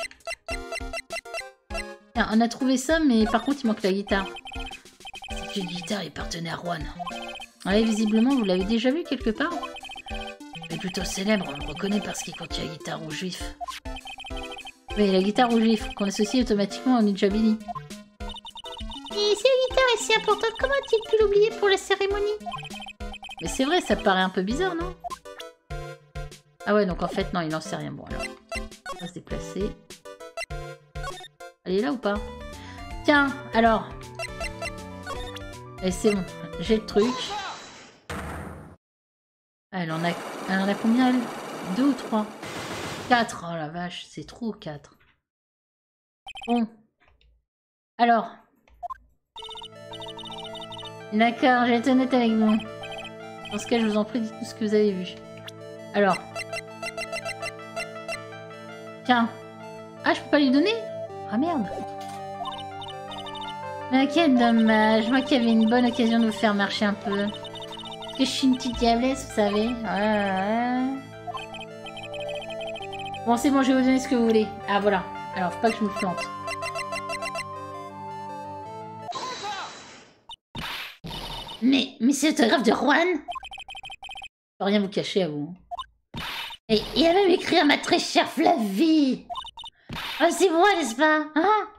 Tiens, on a trouvé ça, mais par contre, il manque la guitare. Cette guitare, il appartenait à Juan. Ouais, visiblement, vous l'avez déjà vu quelque part? Il est plutôt célèbre, on le reconnaît parce qu'il contient la guitare rouge vif. Oui, la guitare rouge vif, qu'on associe automatiquement au Ninja Billy. Et si la guitare est si importante, comment a-t-il pu l'oublier pour la cérémonie? Mais c'est vrai, ça paraît un peu bizarre, non? Ah ouais, donc en fait, non, il n'en sait rien. Bon, alors, on va se déplacer. Elle est là ou pas? Tiens, alors. Et c'est bon, j'ai le truc. Elle en a, elle en a combien, elle? Deux ou trois? Quatre. Oh la vache, c'est trop, quatre. Bon. Alors. D'accord, je vais être honnête avec vous. Dans ce cas, je vous en prie, dites tout ce que vous avez vu. Alors. Tiens. Ah, je peux pas lui donner? Ah merde. Mais quel dommage. Moi qui avais une bonne occasion de vous faire marcher un peu. Parce que je suis une petite diablesse, vous savez. Ouais, ouais. Bon, c'est bon, je vais vous donner ce que vous voulez. Ah, voilà. Alors, faut pas que je me plante. Mais, mais c'est l'autographe de Juan? Je peux rien vous cacher à vous. Et il a même écrit à ma très chère Flavie. Ah, c'est moi, n'est-ce pas? Hein?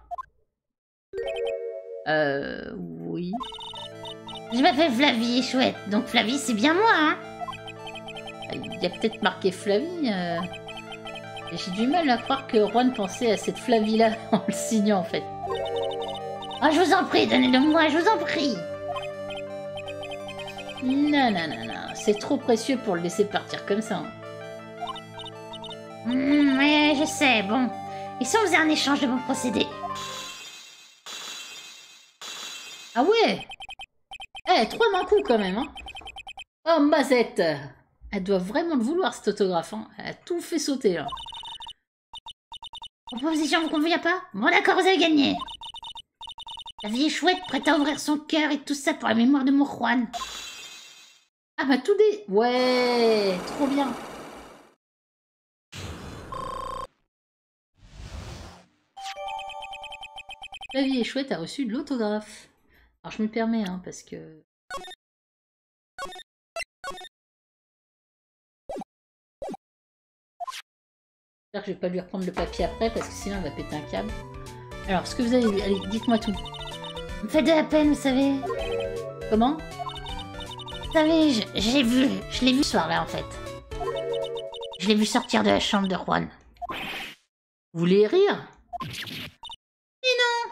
Euh... Oui. Je m'appelle Flavie, chouette. Donc Flavie, c'est bien moi, hein? Il y a peut-être marqué Flavie. Euh... J'ai du mal à croire que Juan pensait à cette Flavie-là en le signant, en fait. Ah, je vous en prie, donnez-le-moi, je vous en prie. Non, non, non, non. C'est trop précieux pour le laisser partir comme ça. Hein. Mmh, ouais, je sais, bon. Et si on faisait un échange de bons procédés? Ah ouais. Eh, trois d'un coup quand même, hein. Oh, Mazette. Elle doit vraiment le vouloir, cet autographe, hein. Elle a tout fait sauter, là. Proposition vous convient pas? Bon d'accord, vous avez gagné. La vieille chouette prête à ouvrir son cœur et tout ça pour la mémoire de mon Juan. Ah bah tout des... Ouais, trop bien. La vieille chouette a reçu de l'autographe. Alors je me permets, hein, parce que... J'espère que je vais pas lui reprendre le papier après, parce que sinon elle va péter un câble. Alors, ce que vous avez vu, allez, dites-moi tout. Vous me faites de la peine, vous savez. Comment? Vous savez, je, je l'ai vu, je l'ai vu ce soir-là, en fait. Je l'ai vu sortir de la chambre de Juan. Vous voulez rire? Mais non!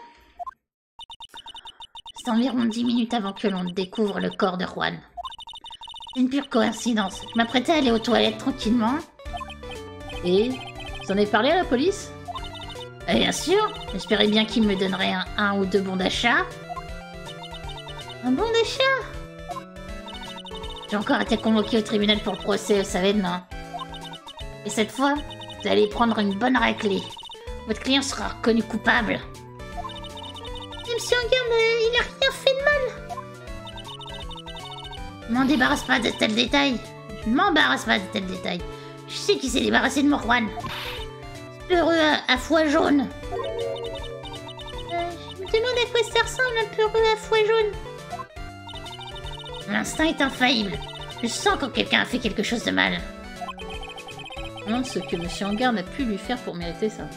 C'est environ dix minutes avant que l'on découvre le corps de Juan. C'est une pure coïncidence. Je m'apprêtais à aller aux toilettes tranquillement. Et vous en avez parlé à la police? Et bien sûr, j'espérais bien qu'il me donnerait un, un ou deux bons d'achat. Un bon d'achat? J'ai encore été convoqué au tribunal pour le procès, vous savez, non? Et cette fois, vous allez prendre une bonne raclée. Votre client sera reconnu coupable. Mais monsieur Enguerrand, il n'a rien fait de mal. Je m'en débarrasse pas de tels détails. Je m'embarrasse pas de tels détails. Je sais qui s'est débarrassé de mon Juan. Peureux à, à foie jaune. Euh, je me demande à quoi ça ressemble un peureux à foie jaune. L'instinct est infaillible. Je sens quand quelqu'un a fait quelque chose de mal. Non, ce que monsieur Enguerrand a pu lui faire pour mériter ça.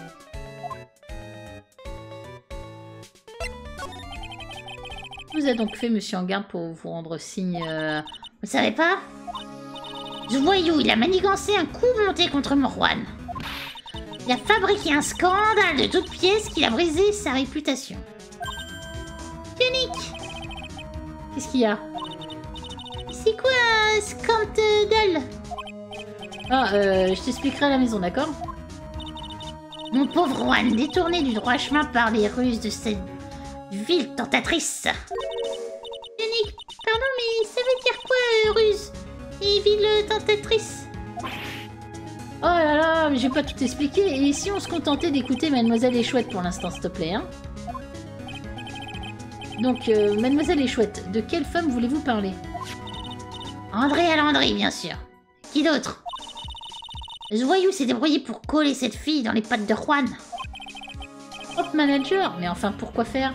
Vous a donc fait monsieur Enguerrand pour vous rendre signe... Euh... Vous savez pas? Ce voyou, il a manigancé un coup monté contre mon Juan. Il a fabriqué un scandale de toutes pièces qui a brisé sa réputation. Yannick! Qu'est-ce qu'il y a? C'est quoi un scandale? Ah, euh, je t'expliquerai à la maison, d'accord? Mon pauvre Juan, détourné du droit chemin par les ruses de cette ville tentatrice. Yannick, pardon, mais ça veut dire quoi, euh, ruse? Et ville tentatrice? Oh là là, mais je vais pas tout expliquer. Et si on se contentait d'écouter Mademoiselle est chouette pour l'instant, s'il te plaît, hein? Donc, euh, Mademoiselle est chouette, de quelle femme voulez-vous parler? André à Landry, bien sûr. Qui d'autre? Ce voyou s'est débrouillé pour coller cette fille dans les pattes de Juan. Hop manager? Mais enfin, pourquoi faire?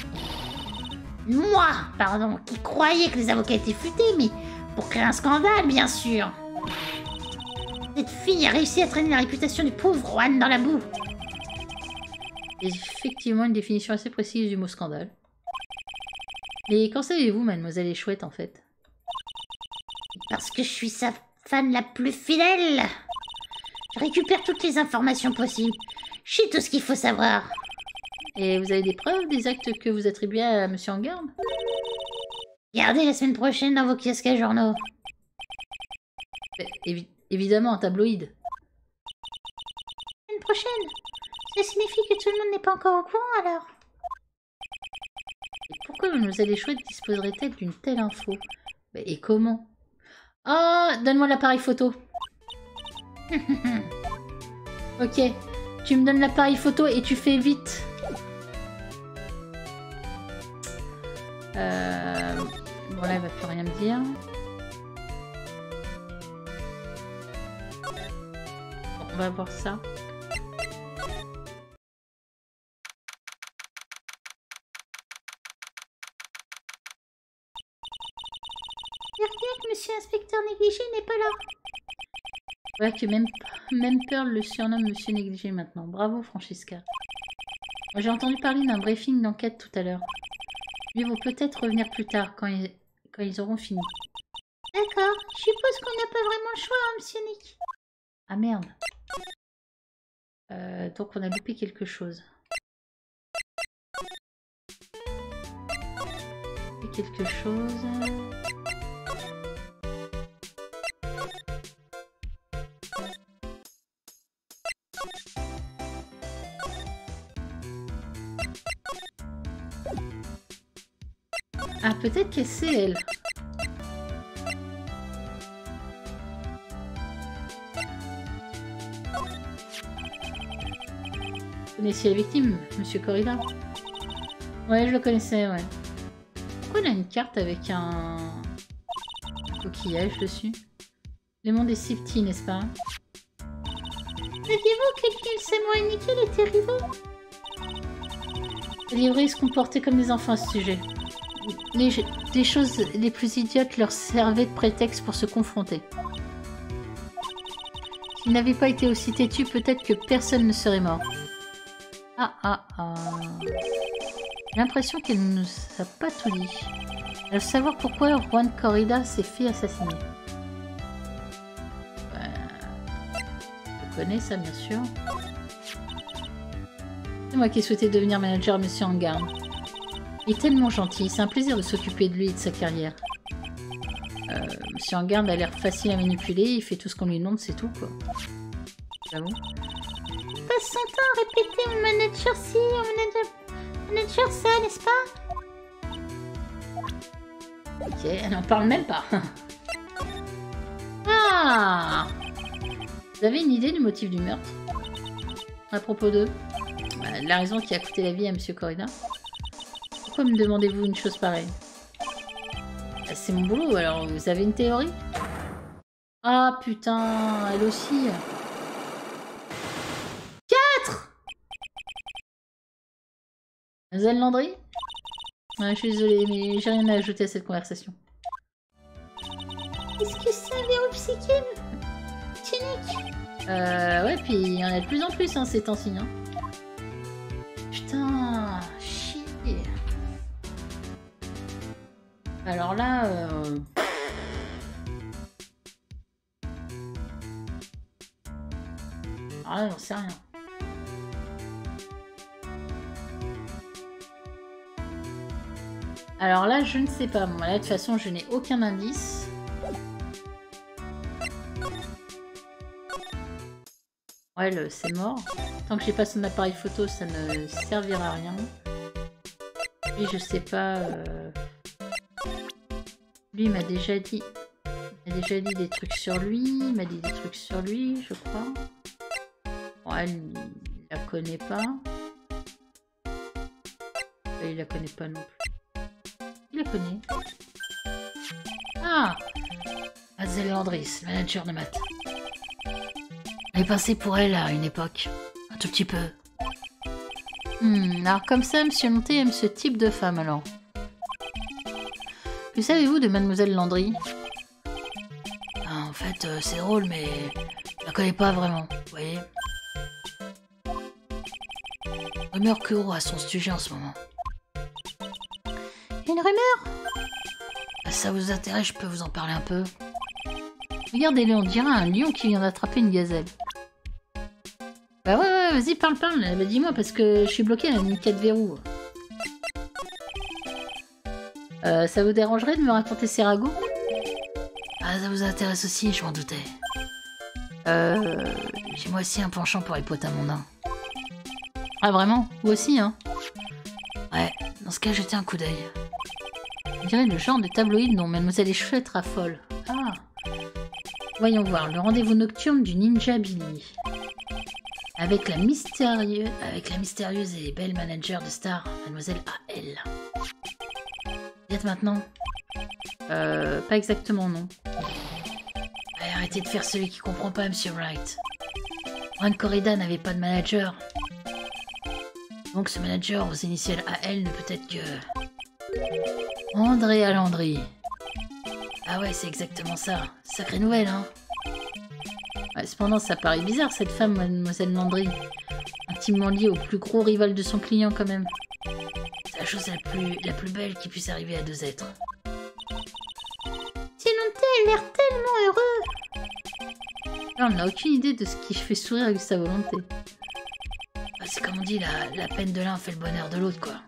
Moi, pardon, qui croyais que les avocats étaient futés, mais pour créer un scandale, bien sûr. Cette fille a réussi à traîner la réputation du pauvre Juan dans la boue. Effectivement, une définition assez précise du mot scandale. Mais qu'en savez-vous, Mademoiselle est chouette, en fait? Parce que je suis sa fan la plus fidèle. Je récupère toutes les informations possibles. Je sais tout ce qu'il faut savoir. Et vous avez des preuves des actes que vous attribuez à monsieur Enguerrand? Regardez la semaine prochaine dans vos kiosques à journaux. Évi évidemment, un tabloïd. La semaine prochaine? Ça signifie que tout le monde n'est pas encore au courant, alors? Et pourquoi Mademoiselle est chouette disposerait-elle d'une telle info? Et comment? Ah, donne-moi l'appareil photo. Ok, tu me donnes l'appareil photo et tu fais vite. Euh... Bon là, elle va plus rien me dire. Bon, on va voir ça. J'espère bien que monsieur inspecteur négligé n'est pas là. Voilà que même, même Pearl le surnomme monsieur négligé maintenant. Bravo, Francesca. J'ai entendu parler d'un briefing d'enquête tout à l'heure. Ils vont peut-être revenir plus tard, quand ils, quand ils auront fini. D'accord. Je suppose qu'on n'a pas vraiment le choix, hein, monsieur Nick. Ah merde. Euh, donc on a loupé quelque chose. Quelque chose... Ah, peut-être qu'elle sait, elle. Vous connaissiez la victime, Monsieur Corrida? Ouais, je le connaissais, ouais. Pourquoi on a une carte avec un, un coquillage dessus? Le monde est si petit, n'est-ce pas? Saviez-vous que l'île Samouraï Nickel était rivaux? Les livreries se comportaient comme des enfants à ce sujet. Les, les choses les plus idiotes leur servaient de prétexte pour se confronter. S'ils n'avaient pas été aussi têtus, peut-être que personne ne serait mort. Ah ah ah... J'ai l'impression qu'elle ne nous a pas tout dit. Elle veut savoir pourquoi Juan Corrida s'est fait assassiner. Euh... Je connais ça, bien sûr. C'est moi qui ai souhaité devenir manager Monsieur Engarn. Il est tellement gentil, c'est un plaisir de s'occuper de lui et de sa carrière. Euh, Monsieur Engarn a l'air facile à manipuler, il fait tout ce qu'on lui demande, c'est tout, quoi. J'avoue. Passe son temps à répéter mon manager ci, mon manager... manager ça, n'est-ce pas? Ok, elle n'en parle même pas. Ah! Vous avez une idée du motif du meurtre? À propos d'eux? Bah, la raison qui a coûté la vie à Monsieur Corrida. Pourquoi me demandez-vous une chose pareille? Bah, c'est mon boulot, alors vous avez une théorie? Ah putain, elle aussi. quatre! Mademoiselle Landry? Ouais, je suis désolée, mais j'ai rien à ajouter à cette conversation. Est-ce que c'est un verrou psychique? Tunique? Euh, ouais, puis il y en a de plus en plus, hein, ces temps-ci, hein. Putain, chier. Alors là, euh... ah, j'en sais rien. Alors là, je ne sais pas. Bon, là, de toute façon, je n'ai aucun indice. Ouais, c'est mort. Tant que j'ai pas son appareil photo, ça ne servira à rien. Lui, je sais pas... Euh... Lui, il m'a déjà dit... Il m'a déjà dit des trucs sur lui. Il m'a dit des trucs sur lui, je crois. Bon, elle, il la connaît pas. Il la connaît pas non plus. Il la connaît. Ah! Mademoiselle Landry, manager de maths. Elle est passée pour elle à une époque. Un tout petit peu. Hmm, alors comme ça, Monsieur Monté aime ce type de femme, alors. Que savez-vous de Mademoiselle Landry? Ah, en fait, euh, c'est drôle, mais... Je la connais pas vraiment, vous voyez. Rumeur Kuro à son sujet en ce moment. Une rumeur? Ça vous intéresse, je peux vous en parler un peu. Regardez-le, on dirait un lion qui vient d'attraper une gazelle. Bah ouais, ouais, vas-y, parle, parle. Bah, dis-moi, parce que je suis bloqué à une quatre verrous. Euh, ça vous dérangerait de me raconter ces ragots? Ah, ça vous intéresse aussi, je m'en doutais. Euh... J'ai moi aussi un penchant pour les potes à mon nain. Ah vraiment? Vous aussi, hein? Ouais, dans ce cas, jetez un coup d'œil. On dirait le genre de tabloïd dont Mademoiselle Échouette raffole. Ah! Voyons voir, le rendez-vous nocturne du ninja Billy. Avec la mystérieuse, avec la mystérieuse et belle manager de Star, Mademoiselle A L. Dites maintenant. Euh, pas exactement, non. Allez, arrêtez de faire celui qui comprend pas, Monsieur Wright. Juan Corrida n'avait pas de manager. Donc ce manager aux initiales A L ne peut être que... Andrea Landry. Ah ouais, c'est exactement ça. Sacrée nouvelle, hein. Ouais, cependant, ça paraît bizarre, cette femme, Mademoiselle Landry. Intimement liée au plus gros rival de son client, quand même. C'est la chose la plus, la plus belle qui puisse arriver à deux êtres. Tinonté a l'air tellement heureux. Là, on n'a aucune idée de ce qui fait sourire avec sa volonté. C'est comme on dit, la, la peine de l'un fait le bonheur de l'autre, quoi.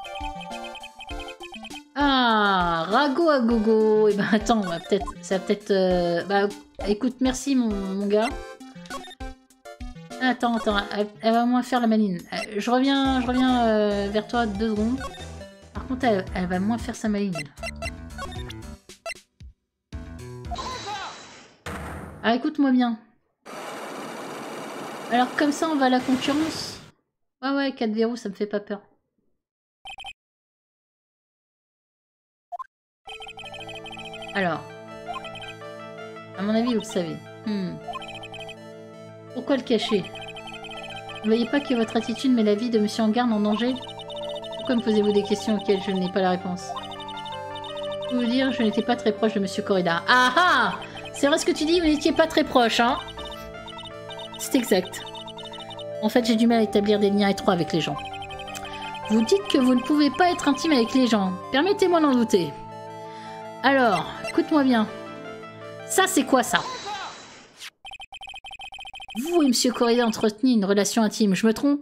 Ah, ragot à gogo. Et ben attends, on va peut-être, ça va peut-être. Euh, bah, écoute, merci mon, mon gars. Attends, attends, elle, elle va au moins faire la maline. Je reviens, je reviens euh, vers toi deux secondes. Par Par contre, elle, elle va moins faire sa maligne. Ah, écoute-moi bien. Alors, comme ça, on va à la concurrence. Ouais, ouais, quatre verrous, ça me fait pas peur. Alors. À mon avis, vous le savez. Hmm. Pourquoi le cacher? Vous ne voyez pas que votre attitude met la vie de Monsieur Engarde en danger? Pourquoi me posez-vous des questions auxquelles je n'ai pas la réponse? Je peux vous dire, je n'étais pas très proche de Monsieur Corrida. Ah ah! C'est vrai ce que tu dis, vous n'étiez pas très proche, hein? C'est exact. En fait, j'ai du mal à établir des liens étroits avec les gens. Vous dites que vous ne pouvez pas être intime avec les gens. Permettez-moi d'en douter. Alors, écoute-moi bien. Ça, c'est quoi, ça? Vous et Monsieur Corrida entretenu une relation intime, je me trompe?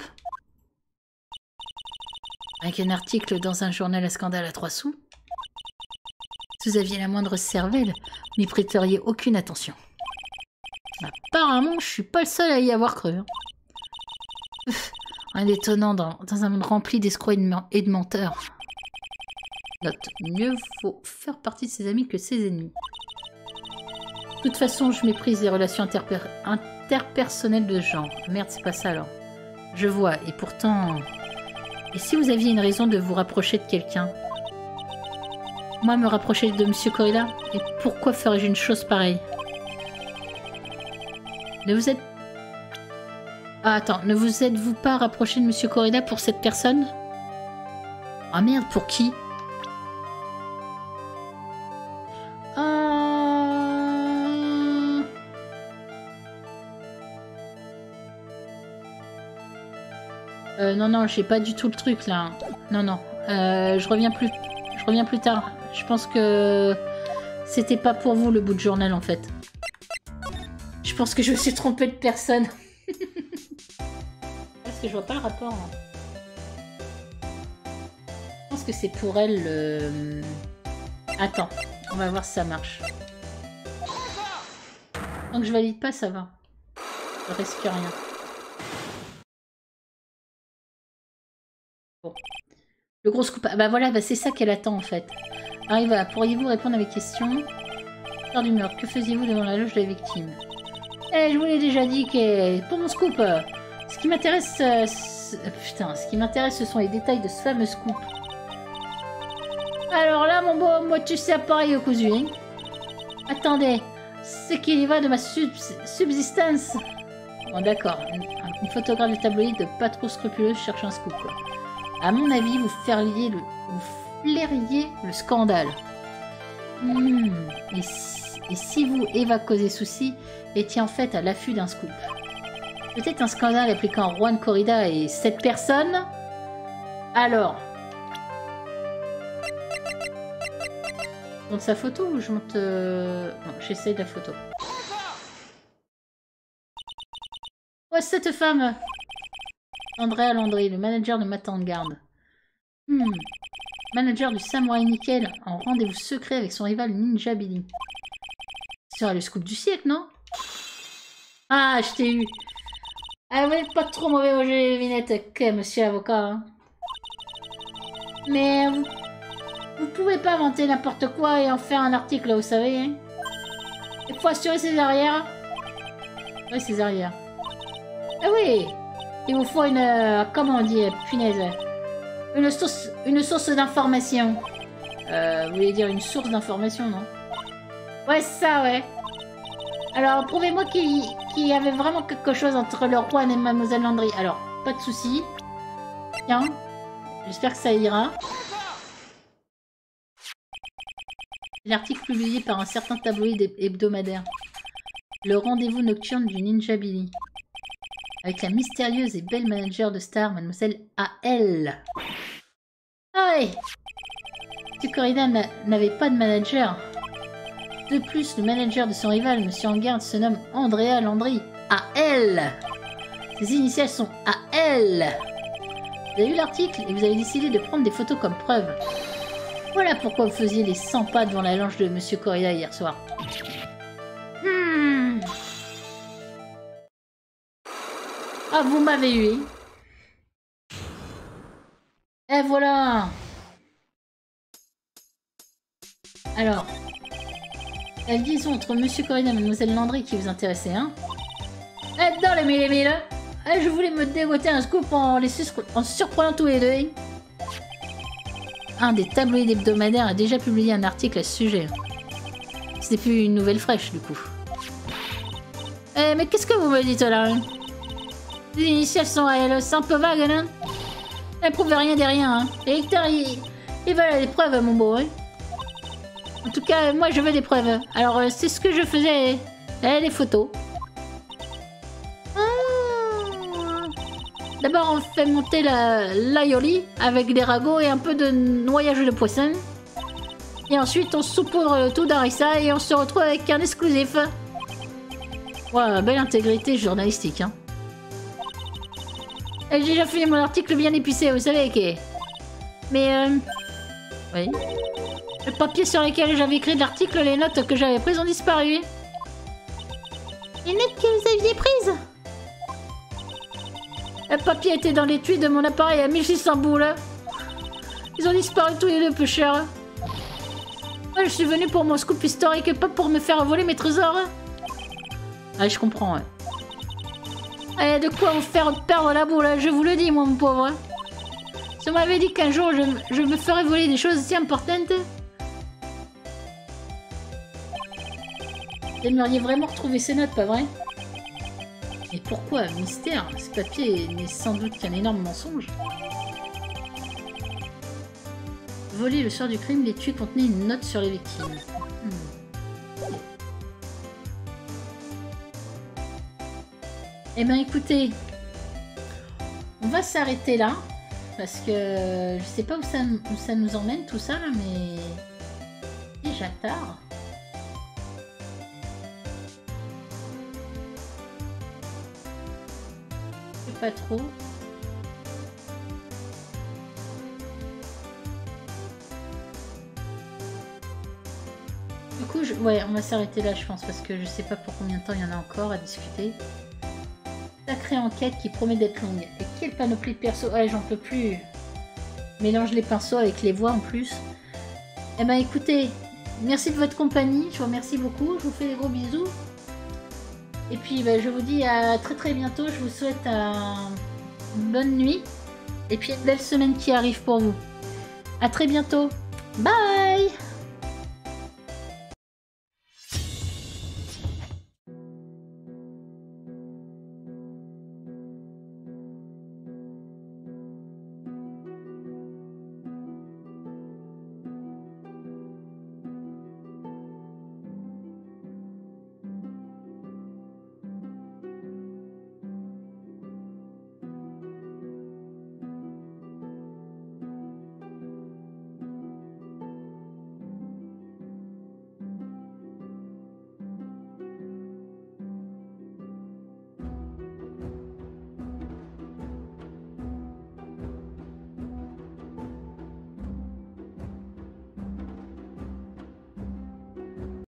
Avec un article dans un journal à scandale à trois sous? Si vous aviez la moindre cervelle, vous n'y prêteriez aucune attention. Apparemment, je suis pas le seul à y avoir cru. Hein. Un étonnant dans, dans un monde rempli d'escrocs et de menteurs. Note, mieux vaut faire partie de ses amis que ses ennemis. De toute façon, je méprise les relations interper interpersonnelles de genre. Merde, c'est pas ça alors. Je vois, et pourtant... Et si vous aviez une raison de vous rapprocher de quelqu'un? Moi, me rapprocher de Monsieur Corrida? Et pourquoi ferais-je une chose pareille? Ne vous êtes... Ah, attends, ne vous êtes-vous pas rapproché de Monsieur Corrida pour cette personne? Ah merde, pour qui? euh... euh, Non, non, j'ai pas du tout le truc là. Non, non, euh, je reviens plus... Je reviens plus tard. Je pense que c'était pas pour vous le bout de journal en fait. Je pense que je me suis trompée de personne. Parce que je vois pas le rapport. Hein. Je pense que c'est pour elle le... Attends, on va voir si ça marche. Tant que je valide pas, ça va. Je risque rien. Bon. Le gros scoop. Bah voilà, bah c'est ça qu'elle attend en fait. Arriva, pourriez-vous répondre à mes questions? Sœur du meurtre, que faisiez-vous devant la loge de la victime? Eh, je vous l'ai déjà dit que pour mon scoop, ce qui m'intéresse, euh, putain, ce qui m'intéresse, ce sont les détails de ce fameux scoop. Alors là, mon beau, moi tu sais appareil au cousu. Hein. Attendez, c'est qu'il y va de ma sub subsistance. Bon d'accord, une, une photographe de tabloïd pas trop scrupuleuse cherche un scoop. Quoi. À mon avis, vous flairiez le, vous flairiez le scandale. Hmm, et, si, et si vous, Eva, causez souci, étiez en fait à l'affût d'un scoop. Peut-être un scandale impliquant Juan Corrida et cette personne. Alors. Je monte sa photo ou je monte... Euh... Non, j'essaie de la photo. Ouais, cette femme. Andrea Landry, le manager de Matangarde. Hmm. Manager du Samouraï Nickel en rendez-vous secret avec son rival Ninja Billy. Ce serait le scoop du siècle, non? Ah, je t'ai eu. Ah ouais, pas trop mauvais au jeu les lunettes, ok, monsieur avocat. Hein. Mais vous, vous pouvez pas inventer n'importe quoi et en faire un article, vous savez. Hein. Il faut assurer ses arrières. Oui, ses arrières. Ah oui, il vous faut une... Euh, comment on dit, punaise. Une source, une source d'information. Euh, vous voulez dire une source d'information, non? Ouais, c'est ça, ouais. Alors, prouvez-moi qu'il qu'il y avait vraiment quelque chose entre le roi et Mademoiselle Landry. Alors, pas de soucis. Tiens, j'espère que ça ira. L'article publié par un certain tabloïd hebdomadaire. Le rendez-vous nocturne du Ninja Billy. Avec la mystérieuse et belle manager de Star, Mademoiselle A L. Ah ouais. M. Corrida n'avait pas de manager. De plus, le manager de son rival, M. Engarde, se nomme Andrea Landry. A L. Ses initiales sont A L. Vous avez lu l'article et vous avez décidé de prendre des photos comme preuve. Voilà pourquoi vous faisiez les cent pas devant la loge de M. Corrida hier soir. Hmm. Ah, vous m'avez eu. Et voilà. Alors, la liaison entre Monsieur Corinne et Mademoiselle Landry qui vous intéressait, hein? Eh, dans les mille et mille, eh, je voulais me dégoter un scoop en les sus- en surprenant tous les deux. Hein. Un des tabloïds hebdomadaires a déjà publié un article à ce sujet. C'était plus une nouvelle fraîche, du coup. Eh, mais qu'est-ce que vous me dites là? Hein? Les initiales sont elles, c'est un peu vague, hein? Elles prouvent rien des rien, hein? Les lecteurs, ils, ils veulent des preuves, mon beau, hein? En tout cas, moi, je veux des preuves. Alors, euh, c'est ce que je faisais. Eh, les photos. Ah. D'abord, on fait monter la l'aioli avec des ragots et un peu de noyage de poisson. Et ensuite, on saupoudre le tout d'harissa et on se retrouve avec un exclusif. Ouais, belle intégrité journalistique, hein. J'ai déjà fini mon article bien épicé, vous savez, qui. Mais, euh... oui. Le papier sur lequel j'avais écrit l'article, les notes que j'avais prises ont disparu. Les notes que vous aviez prises? Le papier était dans l'étui de mon appareil à mille six cents boules. Ils ont disparu tous les deux, peu cher. Moi, je suis venue pour mon scoop historique, pas pour me faire voler mes trésors. Ah, je comprends, ouais. Eh, de quoi vous faire perdre la boule, je vous le dis, moi, mon pauvre. Si on m'avait dit qu'un jour, je, je me ferais voler des choses si importantes... Vous aimeriez vraiment retrouver ces notes, pas vrai? Et pourquoi? Mystère. Ce papier n'est sans doute qu'un énorme mensonge. Volé le soir du crime, l'étui contenait une note sur les victimes. Hmm. Eh ben écoutez, on va s'arrêter là. Parce que je sais pas où ça, où ça nous emmène tout ça là, mais déjà tard. Pas trop. Du coup, je... ouais, on va s'arrêter là, je pense, parce que je sais pas pour combien de temps il y en a encore à discuter. Sacrée enquête qui promet d'être longue. Et quelle panoplie de persos. Ouais, j'en peux plus. Mélange les pinceaux avec les voix en plus. Eh ben, écoutez, merci de votre compagnie. Je vous remercie beaucoup. Je vous fais des gros bisous. Et puis, bah, je vous dis à très très bientôt. Je vous souhaite un... une bonne nuit. Et puis, une belle semaine qui arrive pour vous. À très bientôt. Bye!